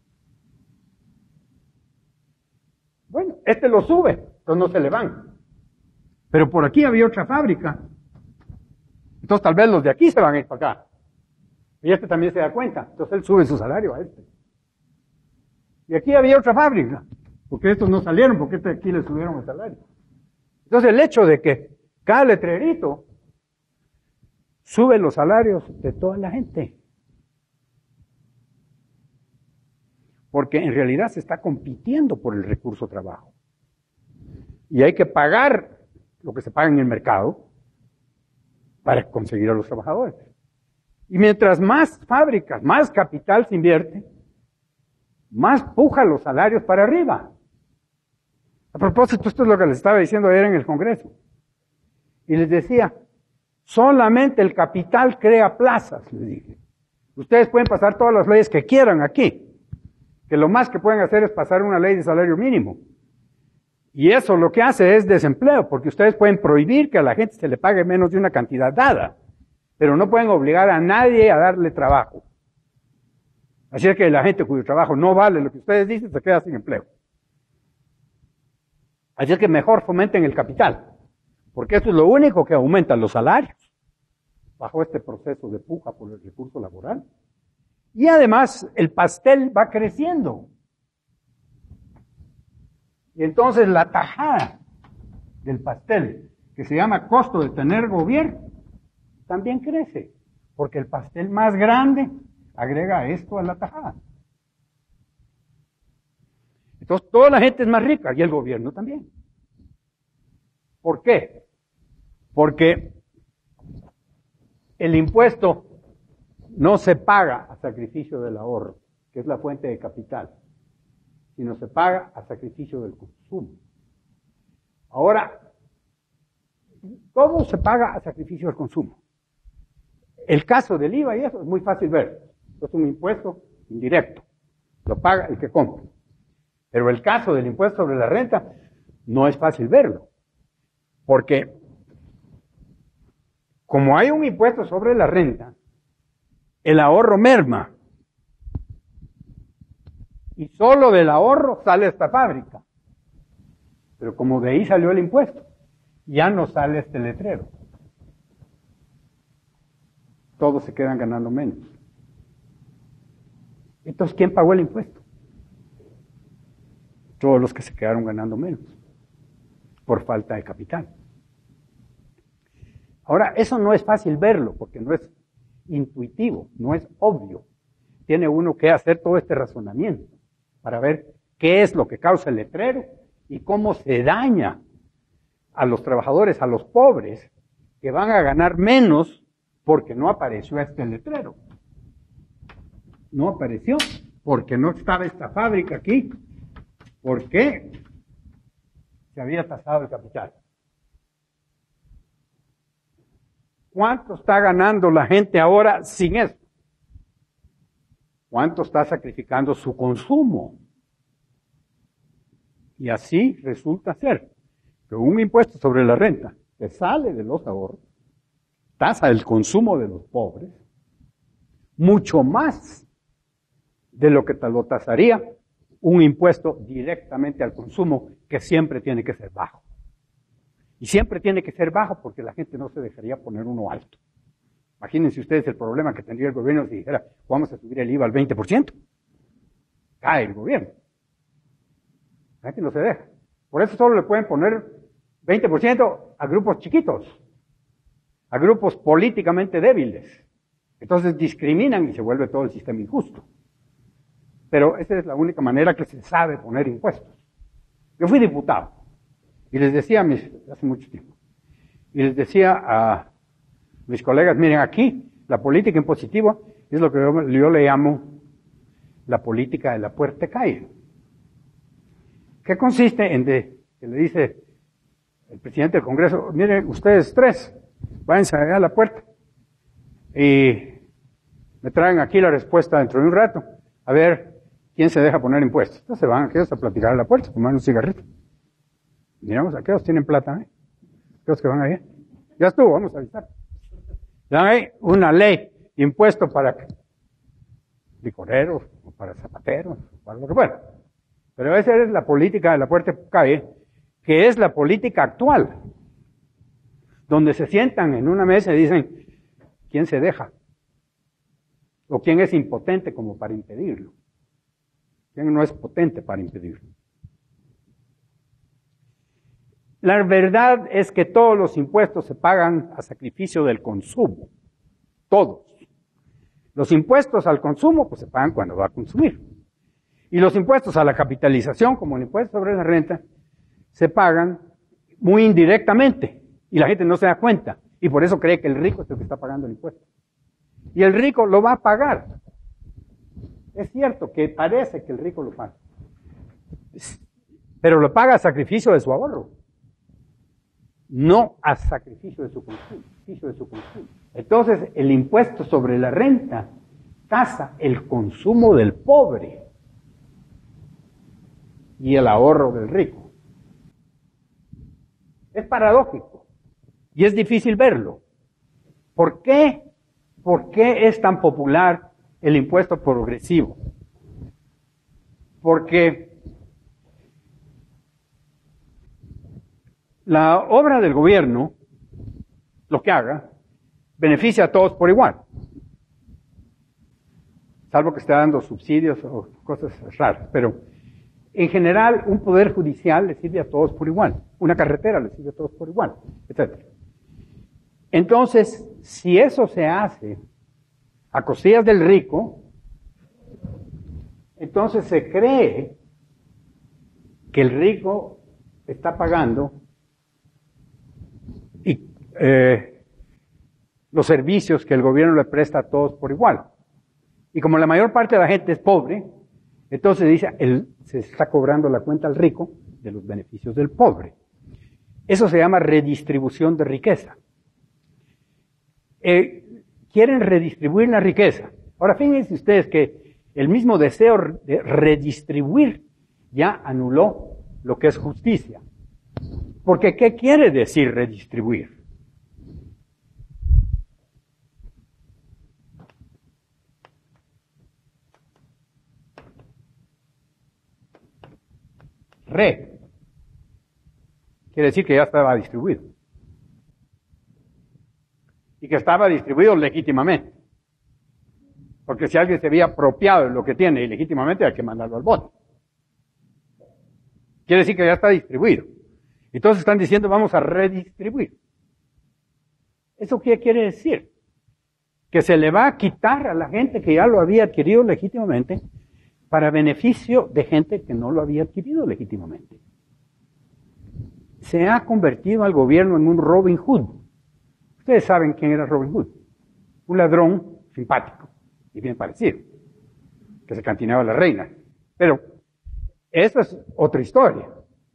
Bueno, este lo sube, entonces no se le van. Pero por aquí había otra fábrica. Entonces tal vez los de aquí se van a ir para acá. Y este también se da cuenta. Entonces él sube su salario a este. Y aquí había otra fábrica. Porque estos no salieron, porque este aquí le subieron el salario. Entonces el hecho de que cada letrerito sube los salarios de toda la gente. Porque en realidad se está compitiendo por el recurso trabajo. Y hay que pagar lo que se paga en el mercado para conseguir a los trabajadores. Y mientras más fábricas, más capital se invierte, más puja los salarios para arriba. A propósito, esto es lo que les estaba diciendo ayer en el Congreso. Y les decía, solamente el capital crea plazas, les dije. Ustedes pueden pasar todas las leyes que quieran aquí, que lo más que pueden hacer es pasar una ley de salario mínimo. Y eso lo que hace es desempleo, porque ustedes pueden prohibir que a la gente se le pague menos de una cantidad dada, pero no pueden obligar a nadie a darle trabajo. Así es que la gente cuyo trabajo no vale lo que ustedes dicen se queda sin empleo. Así es que mejor fomenten el capital, porque eso es lo único que aumenta los salarios bajo este proceso de puja por el recurso laboral. Y además el pastel va creciendo. Y entonces la tajada del pastel, que se llama costo de tener gobierno, también crece, porque el pastel más grande agrega esto a la tajada. Entonces toda la gente es más rica y el gobierno también. ¿Por qué? Porque el impuesto no se paga a sacrificio del ahorro, que es la fuente de capital, sino se paga a sacrificio del consumo. Ahora, ¿cómo se paga a sacrificio del consumo? El caso del I V A y eso es muy fácil ver. Es un impuesto indirecto. Lo paga el que compra. Pero el caso del impuesto sobre la renta no es fácil verlo. Porque como hay un impuesto sobre la renta, el ahorro merma. Y solo del ahorro sale esta fábrica. Pero como de ahí salió el impuesto, ya no sale este letrero. Todos se quedan ganando menos. Entonces, ¿quién pagó el impuesto? Todos los que se quedaron ganando menos, por falta de capital. Ahora, eso no es fácil verlo, porque no es intuitivo, no es obvio. Tiene uno que hacer todo este razonamiento para ver qué es lo que causa el letrero y cómo se daña a los trabajadores, a los pobres, que van a ganar menos porque no apareció este letrero. No apareció porque no estaba esta fábrica aquí. ¿Por qué? Se había tasado el capital. ¿Cuánto está ganando la gente ahora sin eso? ¿Cuánto está sacrificando su consumo? Y así resulta ser que un impuesto sobre la renta que sale de los ahorros, tasa el consumo de los pobres, mucho más de lo que lo tasaría un impuesto directamente al consumo, que siempre tiene que ser bajo. Y siempre tiene que ser bajo porque la gente no se dejaría poner uno alto. Imagínense ustedes el problema que tendría el gobierno si dijera, vamos a subir el I V A al veinte por ciento. Cae el gobierno. La gente no se deja. Por eso solo le pueden poner veinte por ciento a grupos chiquitos, a grupos políticamente débiles. Entonces discriminan y se vuelve todo el sistema injusto. Pero esa es la única manera que se sabe poner impuestos. Yo fui diputado y les decía a mis, hace mucho tiempo, y les decía a mis colegas, miren, aquí la política impositiva es lo que yo, yo le llamo la política de la puerta calle. ¿Qué consiste en de, que le dice el presidente del Congreso, miren, ustedes tres, váyanse allá a la puerta y me traen aquí la respuesta dentro de un rato, a ver quién se deja poner impuestos? Entonces se van aquellos a platicar a la puerta, tomar un cigarrito. Miramos, aquellos tienen plata, ¿eh? Aquellos que van ahí. Ya estuvo, vamos a avisar. Dan ahí una ley, impuesto para licoreros, o para zapateros, o para lo que fuera. Pero esa es la política de la puerta calle, que es la política actual, donde se sientan en una mesa y dicen, ¿quién se deja? ¿O quién es impotente como para impedirlo? ¿Quién no es potente para impedirlo? La verdad es que todos los impuestos se pagan a sacrificio del consumo. Todos. Los impuestos al consumo pues se pagan cuando va a consumir. Y los impuestos a la capitalización, como el impuesto sobre la renta, se pagan muy indirectamente. Y la gente no se da cuenta. Y por eso cree que el rico es el que está pagando el impuesto. Y el rico lo va a pagar. Es cierto que parece que el rico lo paga. Pero lo paga a sacrificio de su ahorro. No a sacrificio de su consumo. De su consumo. Entonces, el impuesto sobre la renta tasa el consumo del pobre y el ahorro del rico. Es paradójico y es difícil verlo. ¿Por qué? ¿Por qué es tan popular el impuesto progresivo? Porque la obra del gobierno, lo que haga, beneficia a todos por igual. Salvo que esté dando subsidios o cosas raras. Pero en general, un poder judicial le sirve a todos por igual. Una carretera le sirve a todos por igual, etcétera. Entonces, si eso se hace a costillas del rico, entonces se cree que el rico está pagando y, eh, los servicios que el gobierno le presta a todos por igual. Y como la mayor parte de la gente es pobre, entonces dice, él se está cobrando la cuenta al rico de los beneficios del pobre. Eso se llama redistribución de riqueza. Eh, quieren redistribuir la riqueza. Ahora fíjense ustedes que el mismo deseo de redistribuir ya anuló lo que es justicia. Porque ¿qué quiere decir redistribuir? Re. Quiere decir que ya estaba distribuido. Y que estaba distribuido legítimamente. Porque si alguien se había apropiado de lo que tiene ilegítimamente, hay que mandarlo al bote. Quiere decir que ya está distribuido. Entonces están diciendo, vamos a redistribuir. ¿Eso qué quiere decir? Que se le va a quitar a la gente que ya lo había adquirido legítimamente para beneficio de gente que no lo había adquirido legítimamente. Se ha convertido al gobierno en un Robin Hood. Ustedes saben quién era Robin Hood. Un ladrón simpático y bien parecido, que se cantineaba a la reina. Pero esa es otra historia.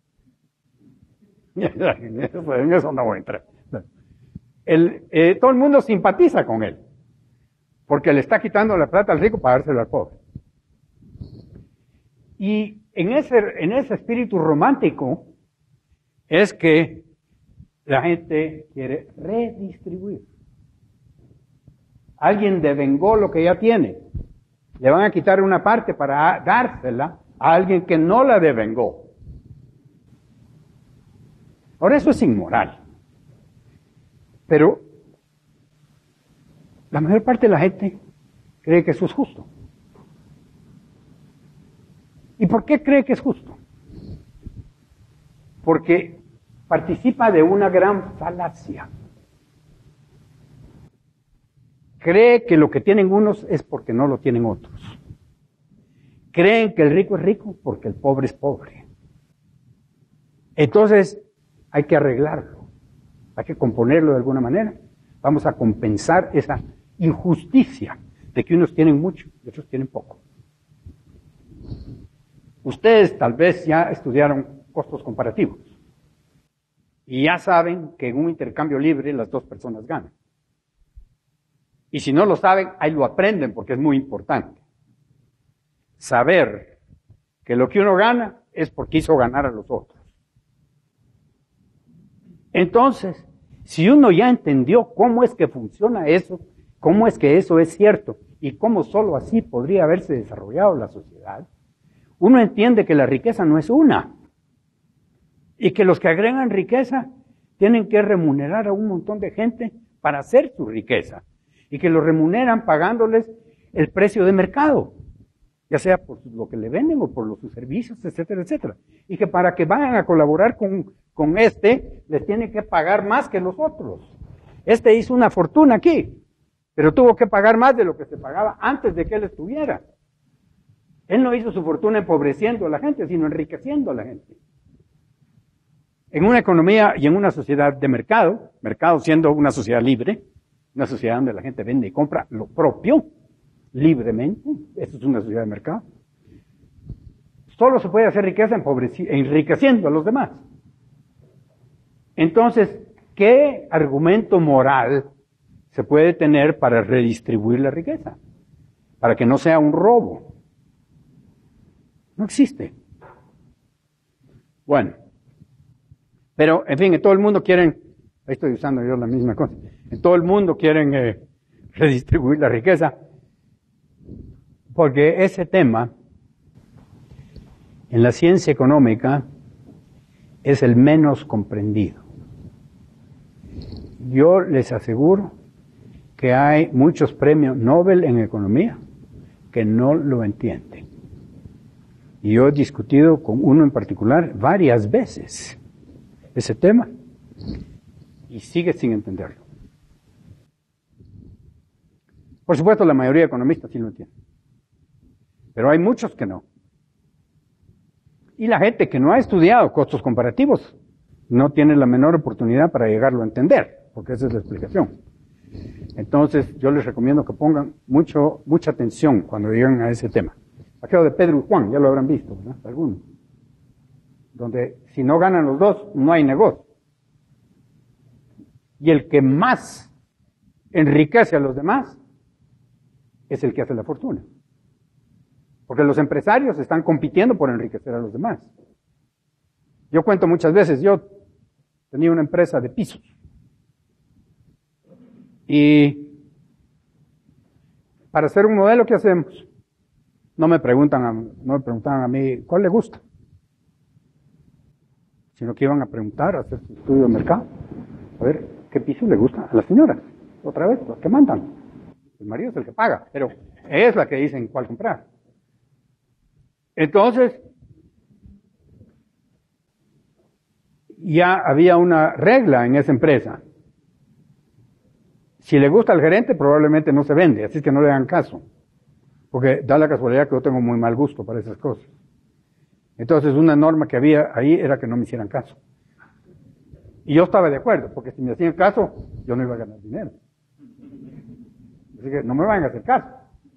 En eso no voy a entrar. El, eh, todo el mundo simpatiza con él, porque le está quitando la plata al rico para dársela al pobre. Y en ese, en ese espíritu romántico es que la gente quiere redistribuir. Alguien devengó lo que ya tiene. Le van a quitar una parte para dársela a alguien que no la devengó. Ahora eso es inmoral. Pero La mayor parte de la gente cree que eso es justo. ¿Y por qué cree que es justo? Porque participa de una gran falacia. Cree que lo que tienen unos es porque no lo tienen otros. Creen que el rico es rico porque el pobre es pobre. Entonces hay que arreglarlo, hay que componerlo de alguna manera. Vamos a compensar esa injusticia de que unos tienen mucho y otros tienen poco. Ustedes tal vez ya estudiaron costos comparativos y ya saben que en un intercambio libre las dos personas ganan. Y si no lo saben, ahí lo aprenden porque es muy importante. Saber que lo que uno gana es porque hizo ganar a los otros. Entonces, si uno ya entendió cómo es que funciona eso, cómo es que eso es cierto y cómo solo así podría haberse desarrollado la sociedad, uno entiende que la riqueza no es una y que los que agregan riqueza tienen que remunerar a un montón de gente para hacer su riqueza y que lo remuneran pagándoles el precio de mercado, ya sea por lo que le venden o por los sus servicios, etcétera, etcétera. Y que para que vayan a colaborar con, con este, les tiene que pagar más que los otros. Este hizo una fortuna aquí, pero tuvo que pagar más de lo que se pagaba antes de que él estuviera. Él no hizo su fortuna empobreciendo a la gente, sino enriqueciendo a la gente. En una economía y en una sociedad de mercado, mercado siendo una sociedad libre, una sociedad donde la gente vende y compra lo propio, libremente, eso es una sociedad de mercado, solo se puede hacer riqueza enriqueciendo a los demás. Entonces, ¿qué argumento moral se puede tener para redistribuir la riqueza? Para que no sea un robo. No existe. Bueno, pero en fin, en todo el mundo quieren, ahí estoy usando yo la misma cosa, en todo el mundo quieren eh, redistribuir la riqueza, porque ese tema en la ciencia económica es el menos comprendido. Yo les aseguro que hay muchos premios Nobel en economía que no lo entienden. Y yo he discutido con uno en particular varias veces ese tema y sigue sin entenderlo. Por supuesto, la mayoría de economistas sí lo entienden, pero hay muchos que no. Y la gente que no ha estudiado costos comparativos no tiene la menor oportunidad para llegarlo a entender, porque esa es la explicación. Entonces, yo les recomiendo que pongan mucho, mucha atención cuando lleguen a ese tema. Aquello de Pedro y Juan, ya lo habrán visto, ¿verdad? Algunos. Donde si no ganan los dos, no hay negocio. Y el que más enriquece a los demás es el que hace la fortuna. Porque los empresarios están compitiendo por enriquecer a los demás. Yo cuento muchas veces, yo tenía una empresa de pisos. Y para hacer un modelo, ¿qué hacemos? No me preguntan a, no me preguntaban a mí, ¿cuál le gusta? Sino que iban a preguntar, a hacer su estudio de mercado. A ver, ¿qué piso le gusta a las señoras? Otra vez, las que mandan. El marido es el que paga, pero es la que dicen cuál comprar. Entonces, ya había una regla en esa empresa. Si le gusta al gerente, probablemente no se vende, así que no le hagan caso. Porque da la casualidad que yo tengo muy mal gusto para esas cosas. Entonces, una norma que había ahí era que no me hicieran caso. Y yo estaba de acuerdo, porque si me hacían caso, yo no iba a ganar dinero. Así que no me van a hacer caso.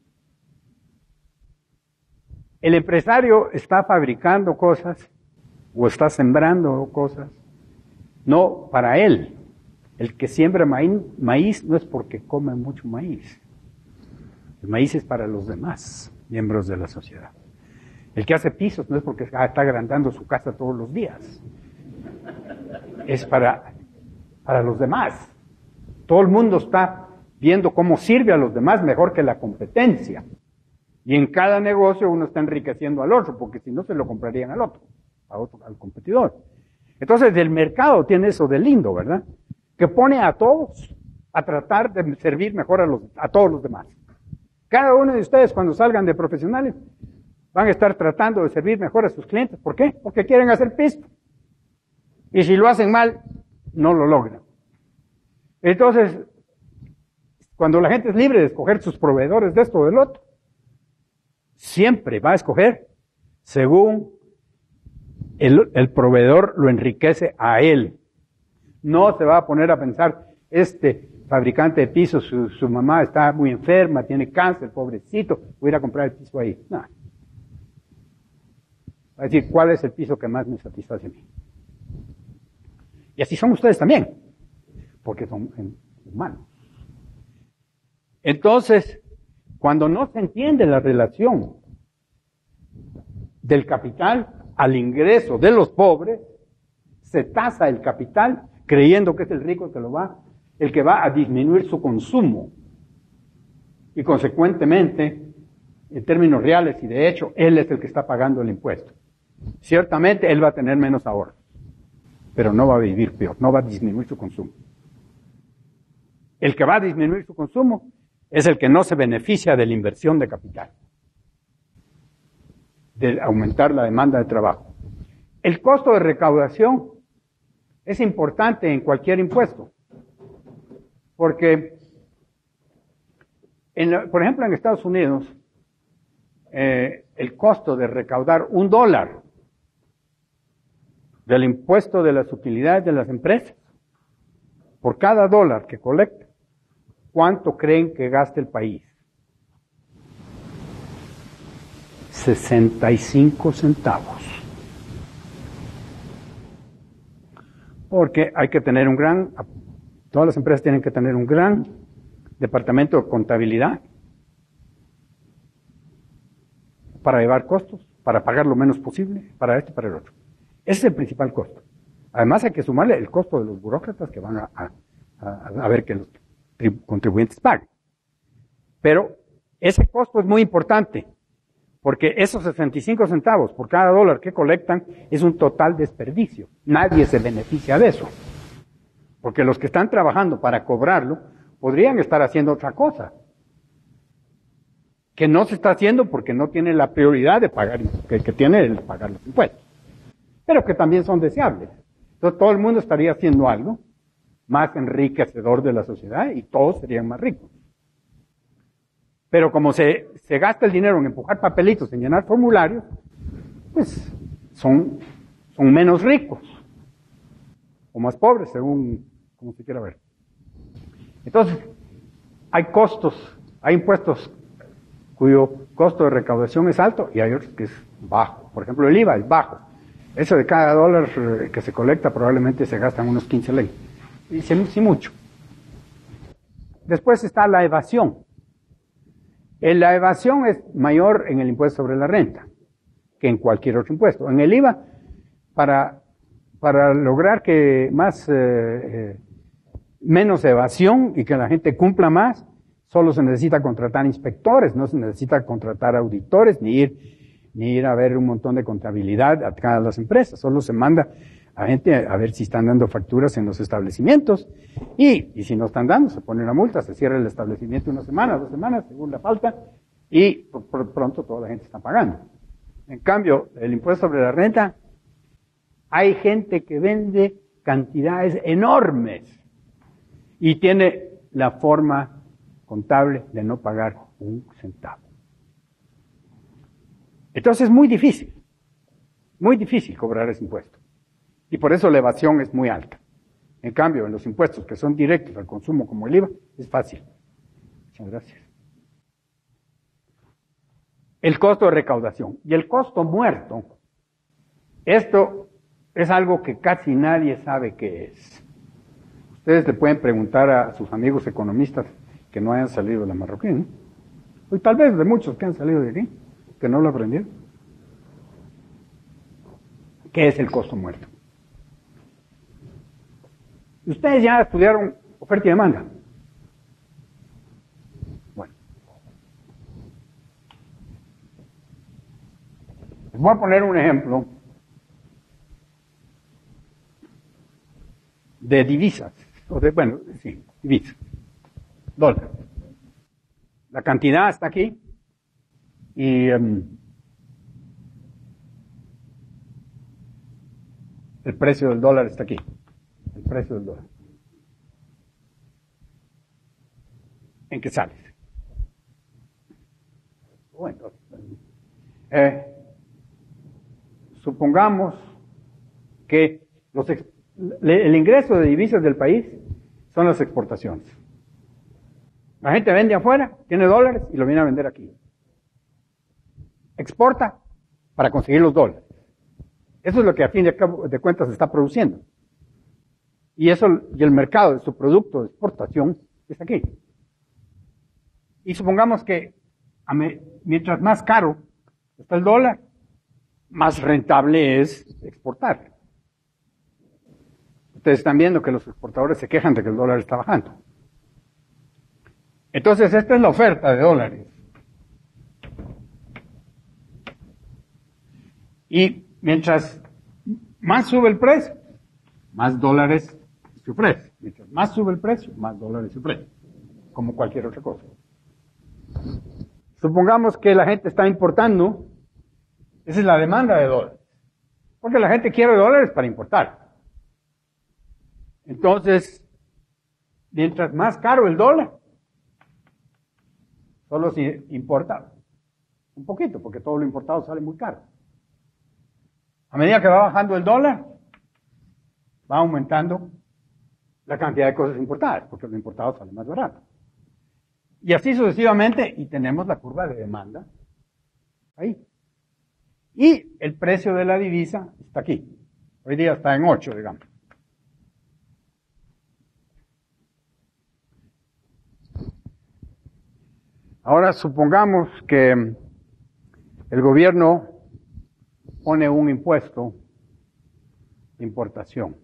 El empresario está fabricando cosas o está sembrando cosas, no para él. El que siembra maíz, maíz no es porque come mucho maíz. El maíz es para los demás miembros de la sociedad. El que hace pisos no es porque está agrandando su casa todos los días. Es para, para los demás. Todo el mundo está viendo cómo sirve a los demás mejor que la competencia. Y en cada negocio uno está enriqueciendo al otro, porque si no se lo comprarían al otro, a otro, al competidor. Entonces el mercado tiene eso de lindo, ¿verdad? Que pone a todos a tratar de servir mejor a, los, a todos los demás. Cada uno de ustedes, cuando salgan de profesionales, van a estar tratando de servir mejor a sus clientes. ¿Por qué? Porque quieren hacer pisto. Y si lo hacen mal, no lo logran. Entonces, cuando la gente es libre de escoger sus proveedores de esto o del otro, siempre va a escoger según el, el proveedor lo enriquece a él. No se va a poner a pensar, este fabricante de pisos, su, su mamá está muy enferma, tiene cáncer, pobrecito, voy a ir a comprar el piso ahí. No. Va a decir, ¿cuál es el piso que más me satisface a mí? Y así son ustedes también, porque son humanos. Entonces, cuando no se entiende la relación del capital al ingreso de los pobres, se tasa el capital creyendo que es el rico el que lo va, el que va a disminuir su consumo. Y consecuentemente, en términos reales y de hecho, él es el que está pagando el impuesto. Ciertamente, él va a tener menos ahorro, pero no va a vivir peor, no va a disminuir su consumo. El que va a disminuir su consumo es el que no se beneficia de la inversión de capital, de aumentar la demanda de trabajo. El costo de recaudación es importante en cualquier impuesto, porque, en la, por ejemplo, en Estados Unidos, eh, el costo de recaudar un dólar del impuesto de las utilidades de las empresas, por cada dólar que colecta, ¿cuánto creen que gasta el país? sesenta y cinco centavos. Porque hay que tener un gran, todas las empresas tienen que tener un gran departamento de contabilidad para llevar costos, para pagar lo menos posible, para esto y para el otro. Ese es el principal costo. Además hay que sumarle el costo de los burócratas que van a, a, a, a ver que los contribuyentes paguen. Pero ese costo es muy importante, porque esos sesenta y cinco centavos por cada dólar que colectan es un total desperdicio. Nadie se beneficia de eso. Porque los que están trabajando para cobrarlo podrían estar haciendo otra cosa, que no se está haciendo porque no tiene la prioridad de pagar, que, que tiene el pagar los impuestos, pero que también son deseables. Entonces todo el mundo estaría haciendo algo más enriquecedor de la sociedad y todos serían más ricos. Pero como se, se gasta el dinero en empujar papelitos, en llenar formularios, pues son, son menos ricos o más pobres, según como se quiera ver. Entonces, hay costos, hay impuestos cuyo costo de recaudación es alto y hay otros que es bajo. Por ejemplo, el I V A es bajo. Eso de cada dólar que se colecta probablemente se gastan unos quince leyes. Y sí, sí mucho. Después está la evasión. La evasión es mayor en el impuesto sobre la renta que en cualquier otro impuesto. En el I V A, para, para lograr que más, eh, eh, menos evasión y que la gente cumpla más, solo se necesita contratar inspectores, no se necesita contratar auditores, ni ir, ni ir a ver un montón de contabilidad a cada las empresas. Solo se manda a gente a ver si están dando facturas en los establecimientos y, y si no están dando, se pone una multa, se cierra el establecimiento una semana, dos semanas, según la falta, y por, por pronto toda la gente está pagando. En cambio, el impuesto sobre la renta, hay gente que vende cantidades enormes y tiene la forma contable de no pagar un centavo. Entonces es muy difícil, muy difícil cobrar ese impuesto. Y por eso la evasión es muy alta. En cambio, en los impuestos que son directos al consumo, como el I V A, es fácil. Muchas gracias. El costo de recaudación. Y el costo muerto, esto es algo que casi nadie sabe qué es. Ustedes le pueden preguntar a sus amigos economistas que no hayan salido de la Marroquín, ¿no? Y tal vez de muchos que han salido de aquí, que no lo aprendieron. ¿Qué es el costo muerto? Ustedes ya estudiaron oferta y demanda. Bueno. Les voy a poner un ejemplo de divisas. O de, bueno, sí, divisas. dólares. La cantidad está aquí y um, el precio del dólar está aquí. El precio del dólar. ¿En qué sales? Bueno, eh, supongamos que los ex, el ingreso de divisas del país son las exportaciones. La gente vende afuera, tiene dólares y lo viene a vender aquí. Exporta para conseguir los dólares. Eso es lo que a fin de, de cuentas se está produciendo. Y eso, y el mercado de su producto de exportación está aquí. Y supongamos que a me, mientras más caro está el dólar, más rentable es exportar. Ustedes están viendo que los exportadores se quejan de que el dólar está bajando. Entonces, esta es la oferta de dólares. Y mientras más sube el precio, más dólares se ofrece. Mientras más sube el precio, más dólares se ofrece. Como cualquier otra cosa. Supongamos que la gente está importando, esa es la demanda de dólares. Porque la gente quiere dólares para importar. Entonces, mientras más caro el dólar, solo si importa un poquito, porque todo lo importado sale muy caro. A medida que va bajando el dólar, va aumentando la cantidad de cosas importadas, porque lo importado sale más barato. Y así sucesivamente, y tenemos la curva de demanda ahí. Y el precio de la divisa está aquí. Hoy día está en ocho, digamos. Ahora supongamos que el gobierno pone un impuesto de importación.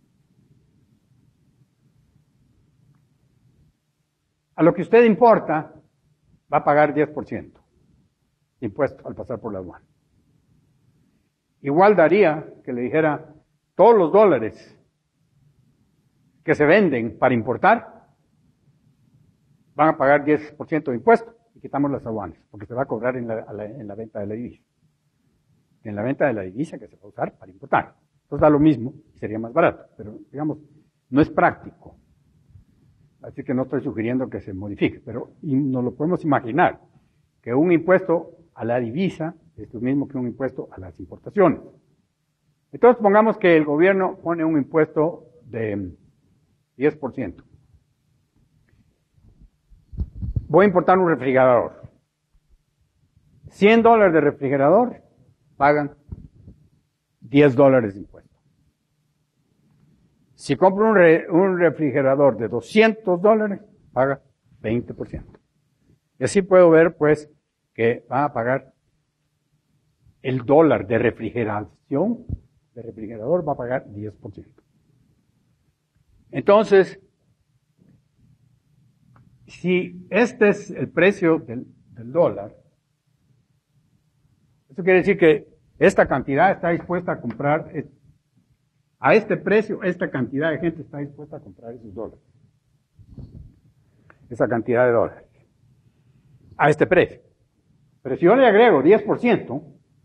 A lo que usted importa, va a pagar diez por ciento de impuesto al pasar por la aduana. Igual daría que le dijera, todos los dólares que se venden para importar, van a pagar diez por ciento de impuesto y quitamos las aduanas, porque se va a cobrar en la, la, en la venta de la divisa. En la venta de la divisa que se va a usar para importar. Entonces da lo mismo y sería más barato, pero digamos, no es práctico. Así que no estoy sugiriendo que se modifique, pero nos lo podemos imaginar, que un impuesto a la divisa es lo mismo que un impuesto a las importaciones. Entonces pongamos que el gobierno pone un impuesto de diez por ciento. Voy a importar un refrigerador. cien dólares de refrigerador, pagan diez dólares de impuesto. Si compro un, re, un refrigerador de doscientos dólares, paga veinte por ciento. Y así puedo ver, pues, que va a pagar el dólar de refrigeración, de refrigerador, va a pagar diez por ciento. Entonces, si este es el precio del, del dólar, eso quiere decir que esta cantidad está dispuesta a comprar, a este precio, esta cantidad de gente está dispuesta a comprar esos dólares. Esa cantidad de dólares. A este precio. Pero si yo le agrego diez por ciento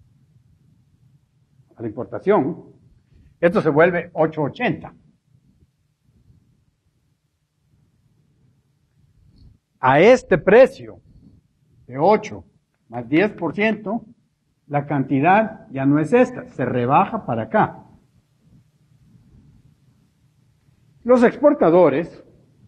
a la importación, esto se vuelve ocho ochenta. A este precio de ocho más diez por ciento, la cantidad ya no es esta, se rebaja para acá. Los exportadores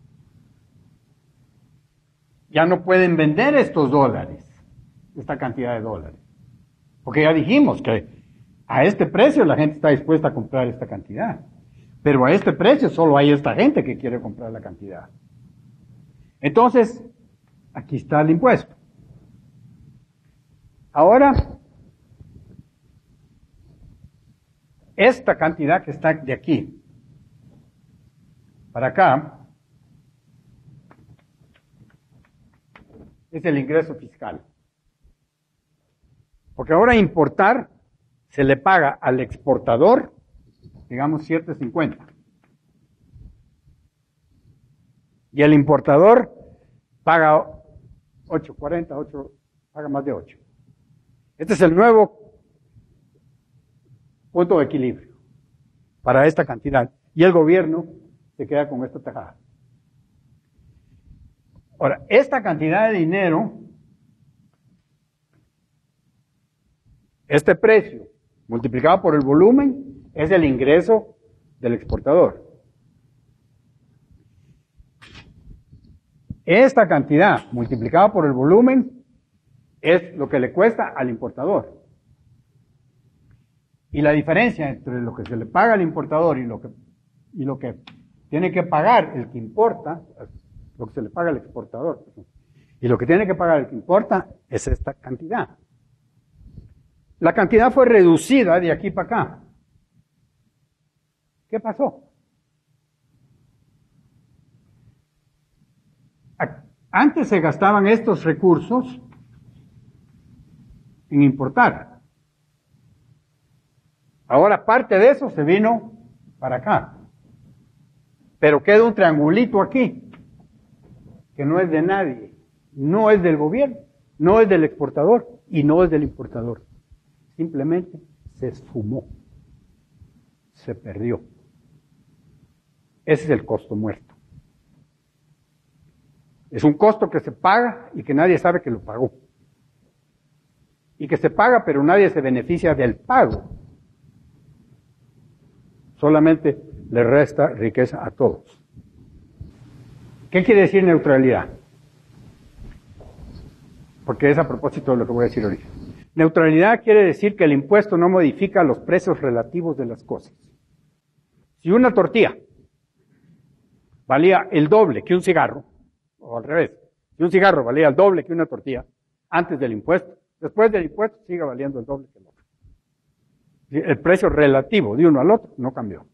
ya no pueden vender estos dólares, esta cantidad de dólares, porque ya dijimos que a este precio la gente está dispuesta a comprar esta cantidad, pero a este precio solo hay esta gente que quiere comprar la cantidad. Entonces, aquí está el impuesto. Ahora, esta cantidad que está de aquí para acá es el ingreso fiscal. Porque ahora importar se le paga al exportador, digamos, siete cincuenta. Y el importador paga ocho cuarenta, ocho, paga más de ocho. Este es el nuevo punto de equilibrio para esta cantidad. Y el gobierno se queda con esta tajada. Ahora, esta cantidad de dinero, este precio multiplicado por el volumen, es el ingreso del exportador. Esta cantidad multiplicada por el volumen es lo que le cuesta al importador. Y la diferencia entre lo que se le paga al importador y lo que, y lo que tiene que pagar el que importa, lo que se le paga al exportador, y lo que tiene que pagar el que importa es esta cantidad. La cantidad fue reducida de aquí para acá. ¿Qué pasó? Antes se gastaban estos recursos en importar. Ahora parte de eso se vino para acá. Pero queda un triangulito aquí, que no es de nadie, no es del gobierno, no es del exportador y no es del importador. Simplemente se esfumó, se perdió. Ese es el costo muerto. Es un costo que se paga y que nadie sabe que lo pagó. Y que se paga, pero nadie se beneficia del pago. Solamente le resta riqueza a todos. ¿Qué quiere decir neutralidad? Porque es a propósito de lo que voy a decir ahorita. Neutralidad quiere decir que el impuesto no modifica los precios relativos de las cosas. Si una tortilla valía el doble que un cigarro, o al revés, si un cigarro valía el doble que una tortilla antes del impuesto, después del impuesto sigue valiendo el doble que el otro. El precio relativo de uno al otro no cambió.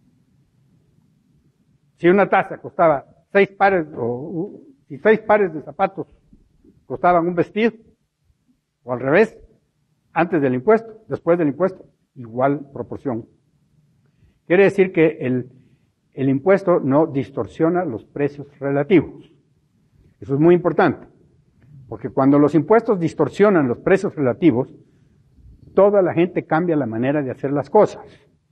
Si una taza costaba seis pares, o si seis pares de zapatos costaban un vestido, o al revés, antes del impuesto, después del impuesto, igual proporción. Quiere decir que el, el impuesto no distorsiona los precios relativos. Eso es muy importante, porque cuando los impuestos distorsionan los precios relativos, toda la gente cambia la manera de hacer las cosas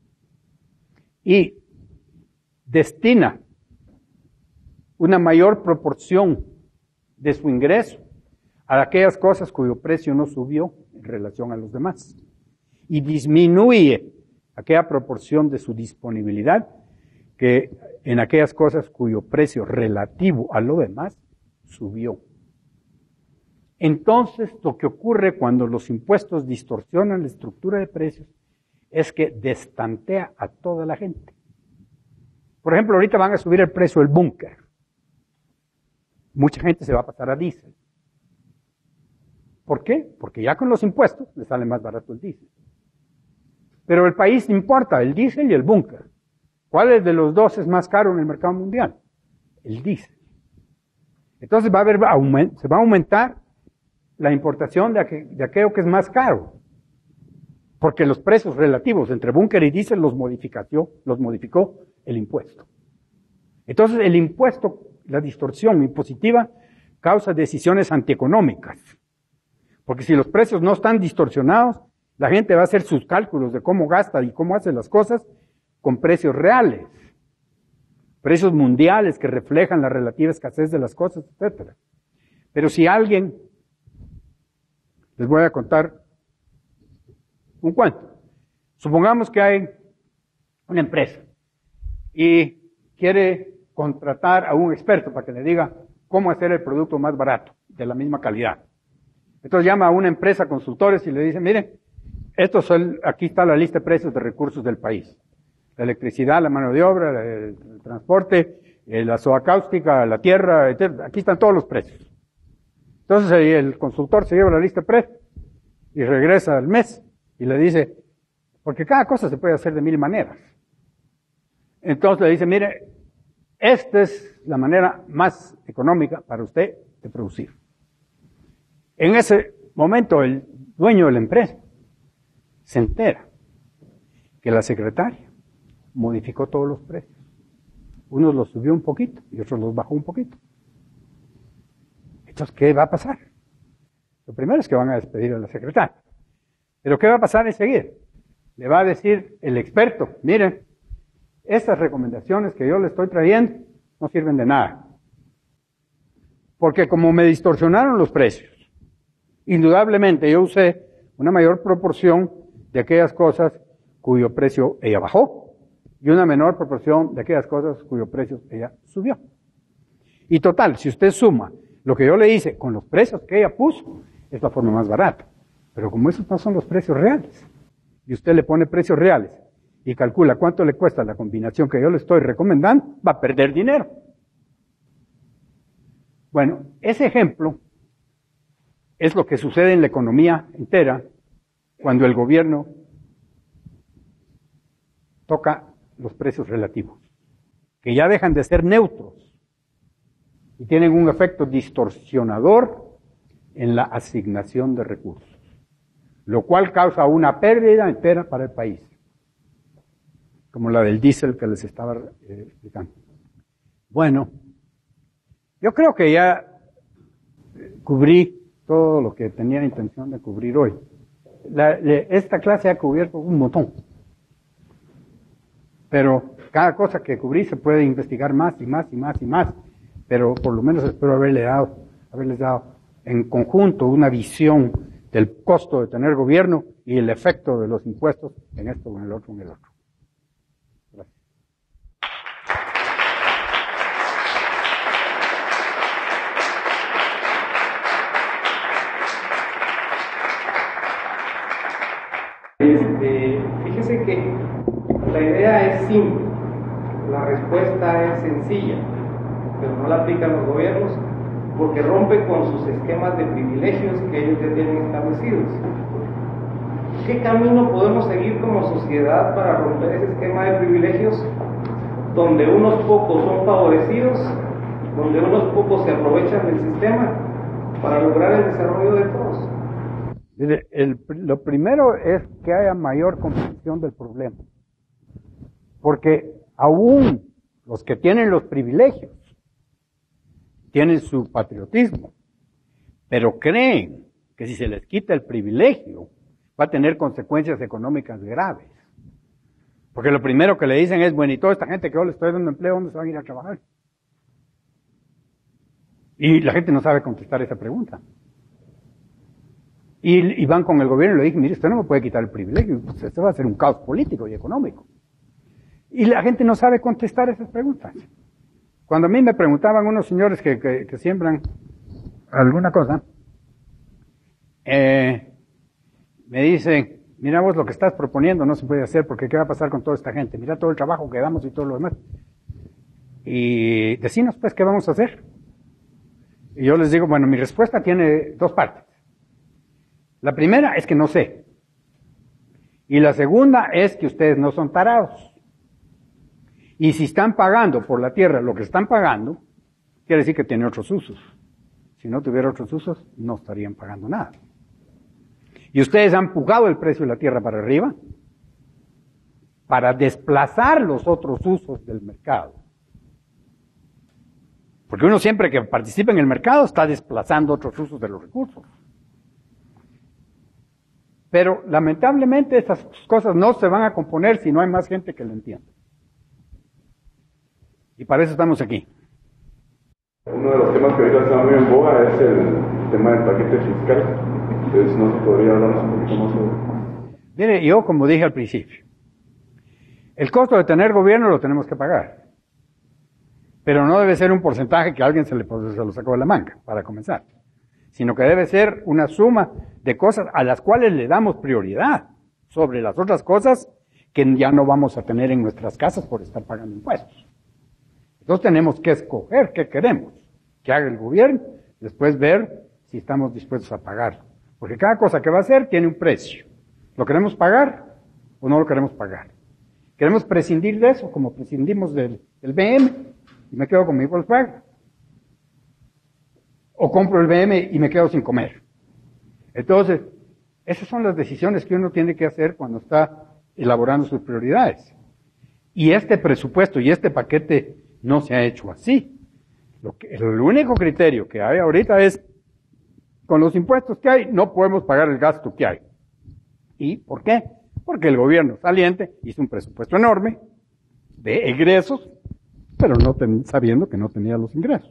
y destina una mayor proporción de su ingreso a aquellas cosas cuyo precio no subió en relación a los demás y disminuye aquella proporción de su disponibilidad que en aquellas cosas cuyo precio relativo a lo demás subió. Entonces, lo que ocurre cuando los impuestos distorsionan la estructura de precios es que destantea a toda la gente. Por ejemplo, ahorita van a subir el precio del búnker. Mucha gente se va a pasar a diésel. ¿Por qué? Porque ya con los impuestos le sale más barato el diésel. Pero el país no importa, el diésel y el búnker. ¿Cuál de los dos es más caro en el mercado mundial? El diésel. Entonces va a haber, se va a aumentar la importación de, aqu de aquello que es más caro. Porque los precios relativos entre búnker y diésel los modificó, los modificó el impuesto. Entonces el impuesto, la distorsión impositiva, causa decisiones antieconómicas. Porque si los precios no están distorsionados, la gente va a hacer sus cálculos de cómo gasta y cómo hace las cosas con precios reales. Precios mundiales que reflejan la relativa escasez de las cosas, etcétera. Pero si alguien, les voy a contar un cuento. Supongamos que hay una empresa y quiere contratar a un experto para que le diga cómo hacer el producto más barato, de la misma calidad. Entonces llama a una empresa consultores y le dice, miren, estos son, aquí está la lista de precios de recursos del país. La electricidad, la mano de obra, el, el transporte, la soda cáustica, la tierra, etcétera. Aquí están todos los precios. Entonces el consultor se lleva la lista de precios y regresa al mes y le dice, porque cada cosa se puede hacer de mil maneras. Entonces le dice, mire, esta es la manera más económica para usted de producir. En ese momento el dueño de la empresa se entera que la secretaria modificó todos los precios. Unos los subió un poquito y otros los bajó un poquito. Entonces, ¿qué va a pasar? Lo primero es que van a despedir a la secretaria. Pero ¿qué va a pasar enseguida? Le va a decir el experto, miren, estas recomendaciones que yo le estoy trayendo no sirven de nada. Porque como me distorsionaron los precios, indudablemente yo usé una mayor proporción de aquellas cosas cuyo precio ella bajó y una menor proporción de aquellas cosas cuyo precio ella subió. Y total, si usted suma lo que yo le hice con los precios que ella puso, es la forma más barata. Pero como esos no son los precios reales, y usted le pone precios reales y calcula cuánto le cuesta la combinación que yo le estoy recomendando, va a perder dinero. Bueno, ese ejemplo es lo que sucede en la economía entera cuando el gobierno toca los precios relativos, que ya dejan de ser neutros y tienen un efecto distorsionador en la asignación de recursos, lo cual causa una pérdida entera para el país, como la del diésel que les estaba eh, explicando. Bueno, yo creo que ya cubrí todo lo que tenía intención de cubrir hoy. La, le, esta clase ha cubierto un montón, pero cada cosa que cubrí se puede investigar más y más y más y más, pero por lo menos espero haberle dado, haberles dado en conjunto una visión del costo de tener gobierno y el efecto de los impuestos en esto o en el otro o en el otro. Gracias. Este, fíjese que la idea es simple, la respuesta es sencilla, pero no la aplican los gobiernos porque rompe con sus esquemas de privilegios que ellos ya tienen establecidos. ¿Qué camino podemos seguir como sociedad para romper ese esquema de privilegios donde unos pocos son favorecidos, donde unos pocos se aprovechan del sistema para lograr el desarrollo de todos? El, el, lo primero es que haya mayor comprensión del problema, porque aún los que tienen los privilegios tienen su patriotismo, pero creen que si se les quita el privilegio va a tener consecuencias económicas graves. Porque lo primero que le dicen es, bueno, y toda esta gente que yo le estoy dando empleo, ¿dónde se van a ir a trabajar? Y la gente no sabe contestar esa pregunta. Y, y van con el gobierno y le dicen, mire, usted no me puede quitar el privilegio, pues esto va a ser un caos político y económico. Y la gente no sabe contestar esas preguntas. Cuando a mí me preguntaban unos señores que, que, que siembran alguna cosa, eh, me dicen, mira vos lo que estás proponiendo no se puede hacer porque ¿qué va a pasar con toda esta gente? Mira todo el trabajo que damos y todo lo demás. Y decinos pues qué vamos a hacer. Y yo les digo, bueno, mi respuesta tiene dos partes. La primera es que no sé. Y la segunda es que ustedes no son tarados. Y si están pagando por la tierra lo que están pagando, quiere decir que tiene otros usos. Si no tuviera otros usos, no estarían pagando nada. Y ustedes han empujado el precio de la tierra para arriba para desplazar los otros usos del mercado. Porque uno siempre que participa en el mercado está desplazando otros usos de los recursos. Pero lamentablemente estas cosas no se van a componer si no hay más gente que lo entienda. Y para eso estamos aquí. Uno de los temas que ahorita está muy en boga es el tema del paquete fiscal. Entonces, ¿no se podría hablarnos un poquito más sobre? Mire, yo como dije al principio, el costo de tener gobierno lo tenemos que pagar. Pero no debe ser un porcentaje que a alguien se, le, se lo sacó de la manga, para comenzar. Sino que debe ser una suma de cosas a las cuales le damos prioridad sobre las otras cosas que ya no vamos a tener en nuestras casas por estar pagando impuestos. Entonces tenemos que escoger qué queremos, que haga el gobierno, después ver si estamos dispuestos a pagar. Porque cada cosa que va a hacer tiene un precio. ¿Lo queremos pagar o no lo queremos pagar? ¿Queremos prescindir de eso, como prescindimos del, del B M y me quedo con mi Volkswagen? ¿O compro el B M y me quedo sin comer? Entonces, esas son las decisiones que uno tiene que hacer cuando está elaborando sus prioridades. Y este presupuesto y este paquete no se ha hecho así. Lo que, el único criterio que hay ahorita es con los impuestos que hay no podemos pagar el gasto que hay. ¿Y por qué? Porque el gobierno saliente hizo un presupuesto enorme de egresos, pero no ten, sabiendo que no tenía los ingresos.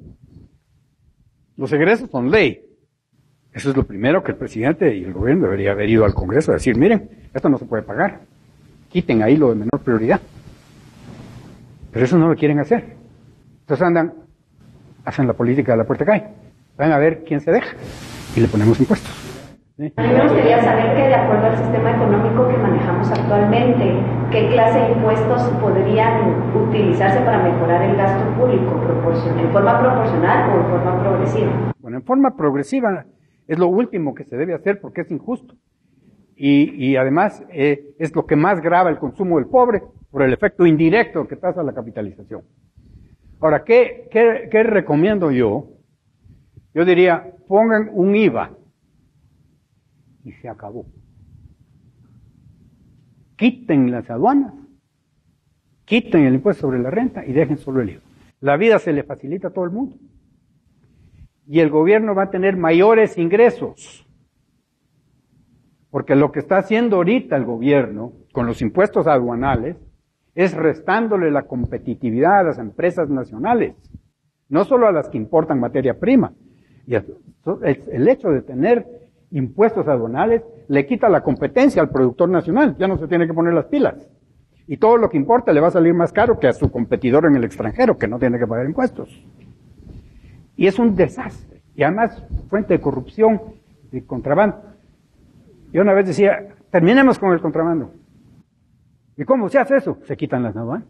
Los egresos son ley. Eso es lo primero que el presidente y el gobierno debería haber ido al Congreso a decir, miren, esto no se puede pagar. Quiten ahí lo de menor prioridad. Pero eso no lo quieren hacer. Entonces andan, hacen la política de la puerta cae. Van a ver quién se deja y le ponemos impuestos. ¿Sí? A mí me gustaría saber que de acuerdo al sistema económico que manejamos actualmente, ¿qué clase de impuestos podrían utilizarse para mejorar el gasto público? ¿En forma proporcional o en forma progresiva? Bueno, en forma progresiva es lo último que se debe hacer porque es injusto. Y, y además eh, es lo que más grava el consumo del pobre por el efecto indirecto que tasa la capitalización. Ahora, ¿qué, qué, qué recomiendo yo? Yo diría, pongan un I V A y se acabó. Quiten las aduanas, quiten el impuesto sobre la renta y dejen solo el I V A. La vida se le facilita a todo el mundo. Y el gobierno va a tener mayores ingresos. Porque lo que está haciendo ahorita el gobierno con los impuestos aduanales es restándole la competitividad a las empresas nacionales, no solo a las que importan materia prima. Y el hecho de tener impuestos aduanales le quita la competencia al productor nacional, ya no se tiene que poner las pilas. Y todo lo que importa le va a salir más caro que a su competidor en el extranjero, que no tiene que pagar impuestos. Y es un desastre. Y además, fuente de corrupción y contrabando. Yo una vez decía, terminemos con el contrabando. ¿Y cómo se hace eso? Se quitan las aduanas.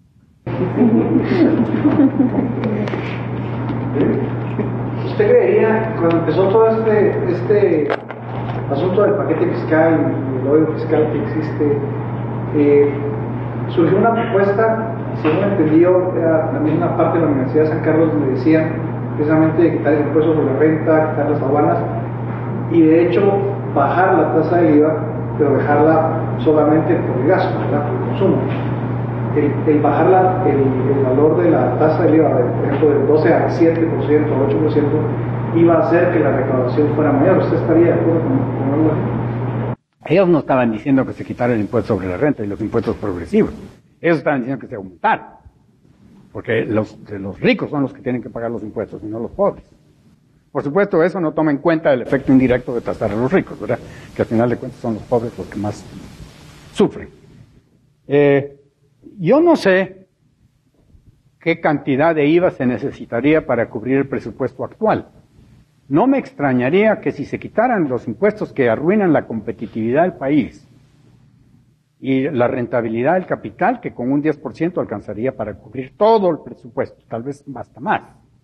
¿Usted creería, cuando empezó todo este, este asunto del paquete fiscal y el hoyo fiscal que existe, eh, surgió una propuesta, según entendido, era también una parte de la Universidad de San Carlos donde decían precisamente de quitar el impuesto sobre la renta, quitar las aduanas y de hecho bajar la tasa del I V A, pero dejarla solamente por el gasto, ¿verdad? Por el consumo. El, el bajar la, el, el valor de la tasa del I V A, por ejemplo, del doce al siete por ciento, ocho por ciento, iba a hacer que la recaudación fuera mayor. ¿Usted estaría de acuerdo con, con algo así? Ellos no estaban diciendo que se quitara el impuesto sobre la renta y los impuestos progresivos. Ellos estaban diciendo que se aumentara. Porque los, los ricos son los que tienen que pagar los impuestos y no los pobres. Por supuesto, eso no toma en cuenta el efecto indirecto de tasar a los ricos, ¿verdad? Que al final de cuentas son los pobres los que más sufren. Eh, yo no sé qué cantidad de I V A se necesitaría para cubrir el presupuesto actual. No me extrañaría que si se quitaran los impuestos que arruinan la competitividad del país y la rentabilidad del capital, que con un diez por ciento alcanzaría para cubrir todo el presupuesto, tal vez hasta más.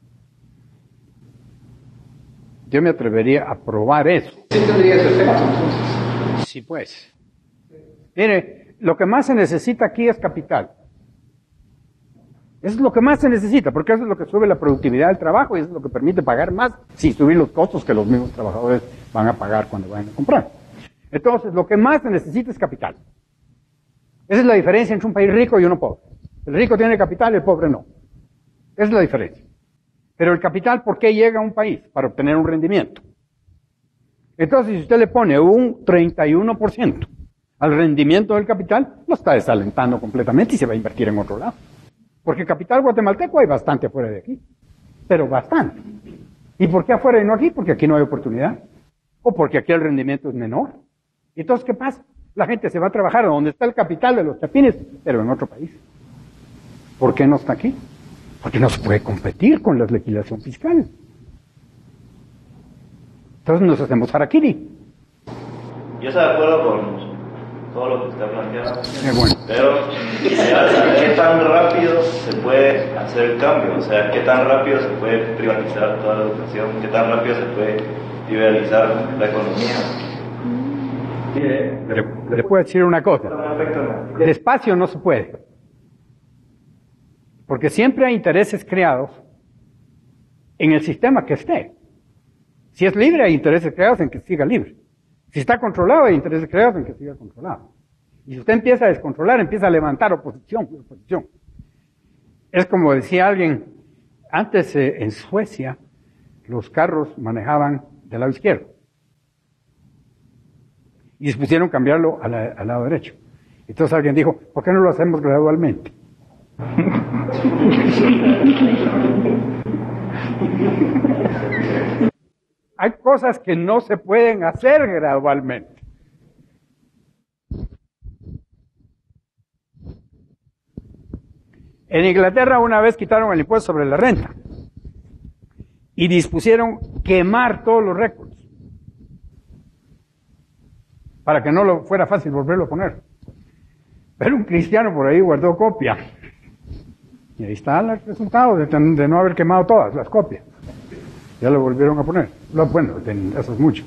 Yo me atrevería a probar eso. ¿Sí tendría ese tema entonces? Sí, pues. Mire, lo que más se necesita aquí es capital. Eso es lo que más se necesita, porque eso es lo que sube la productividad del trabajo y eso es lo que permite pagar más sin subir los costos que los mismos trabajadores van a pagar cuando vayan a comprar. Entonces, lo que más se necesita es capital. Esa es la diferencia entre un país rico y uno pobre. El rico tiene capital, el pobre no. Esa es la diferencia. Pero el capital, ¿por qué llega a un país? Para obtener un rendimiento. Entonces, si usted le pone un treinta y uno por ciento al rendimiento del capital, lo está desalentando completamente y se va a invertir en otro lado. Porque capital guatemalteco hay bastante afuera de aquí. Pero bastante. ¿Y por qué afuera y no aquí? Porque aquí no hay oportunidad. O porque aquí el rendimiento es menor. Entonces, ¿qué pasa? La gente se va a trabajar donde está el capital de los chapines, pero en otro país. ¿Por qué no está aquí? Porque no se puede competir con la legislación fiscal. Entonces nos hacemos harakiri. Yo estoy de acuerdo con todo lo que usted plantea, Eh, bueno. pero ¿qué tan rápido se puede hacer el cambio? O sea, ¿qué tan rápido se puede privatizar toda la educación? ¿Qué tan rápido se puede liberalizar la economía? Le, le puedo decir una cosa. Despacio no se puede. Porque siempre hay intereses creados en el sistema que esté. Si es libre, hay intereses creados en que siga libre. Si está controlado, hay intereses creados en que siga controlado. Y si usted empieza a descontrolar, empieza a levantar oposición, oposición. Es como decía alguien, antes eh, en Suecia, los carros manejaban del lado izquierdo. Y dispusieron cambiarlo a la, al lado derecho. Entonces alguien dijo, ¿por qué no lo hacemos gradualmente? Hay cosas que no se pueden hacer gradualmente. En Inglaterra una vez quitaron el impuesto sobre la renta y dispusieron quemar todos los récords para que no lo fuera fácil volverlo a poner. Pero un cristiano por ahí guardó copia. Y ahí está el resultado de, de no haber quemado todas las copias. Ya lo volvieron a poner. Lo, bueno, eso es mucho.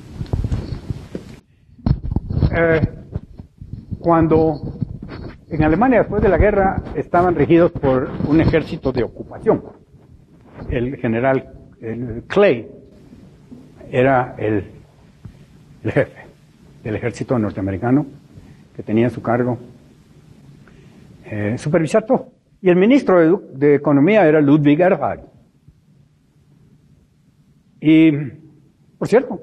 Eh, cuando en Alemania después de la guerra estaban regidos por un ejército de ocupación. El general el Clay era el, el jefe del ejército norteamericano que tenía a su cargo eh, supervisar todo. Y el ministro de, de Economía era Ludwig Erhard. Y, por cierto,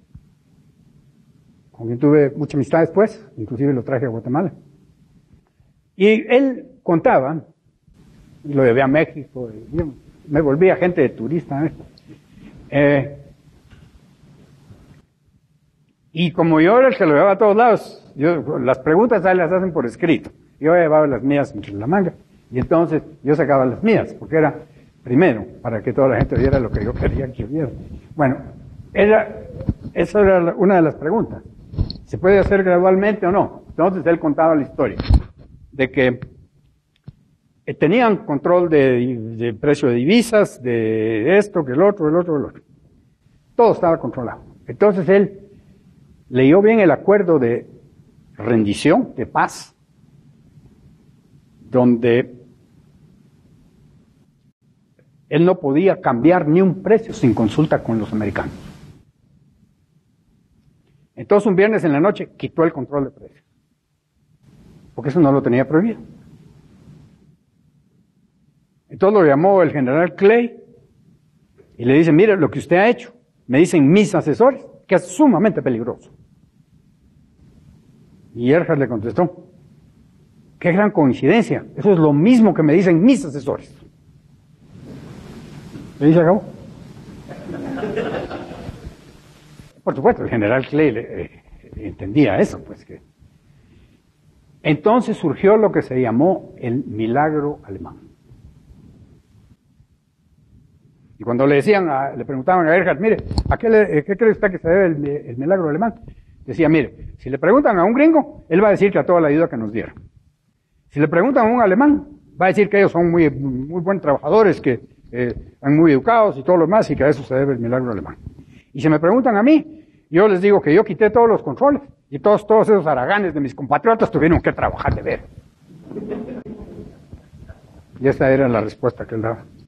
con quien tuve mucha amistad después, inclusive lo traje a Guatemala. Y él contaba, y lo llevé a México, y yo me volví agente de turista. ¿eh? Eh, y como yo era el que lo llevaba a todos lados, yo, las preguntas ahí las hacen por escrito. Yo llevaba las mías entre la manga. Y entonces yo sacaba las mías, porque era primero, para que toda la gente viera lo que yo quería que viera. Bueno, era, esa era una de las preguntas. ¿Se puede hacer gradualmente o no? Entonces él contaba la historia de que tenían control de, de precio de divisas, de esto, que el otro, el otro, el otro. Todo estaba controlado. Entonces él leyó bien el acuerdo de rendición, de paz, donde él no podía cambiar ni un precio sin consulta con los americanos. Entonces un viernes en la noche quitó el control de precios, porque eso no lo tenía prohibido. Entonces lo llamó el general Clay y le dice, mire lo que usted ha hecho, me dicen mis asesores, que es sumamente peligroso. Y Erhard le contestó, qué gran coincidencia, eso es lo mismo que me dicen mis asesores. Y se acabó. Por supuesto, el general Clay eh, entendía eso, pues que. Entonces surgió lo que se llamó el milagro alemán. Y cuando le decían, a, le preguntaban a Erhard, mire, ¿a qué, le, qué cree usted que se debe el, el milagro alemán? Decía, mire, si le preguntan a un gringo, él va a decir que a toda la ayuda que nos dieron. Si le preguntan a un alemán, va a decir que ellos son muy, muy buenos trabajadores, que eh, son muy educados y todo lo demás, y que a eso se debe el milagro alemán. Y si me preguntan a mí, yo les digo que yo quité todos los controles, y todos, todos esos haraganes de mis compatriotas tuvieron que trabajar de ver. Y esa era la respuesta que él daba.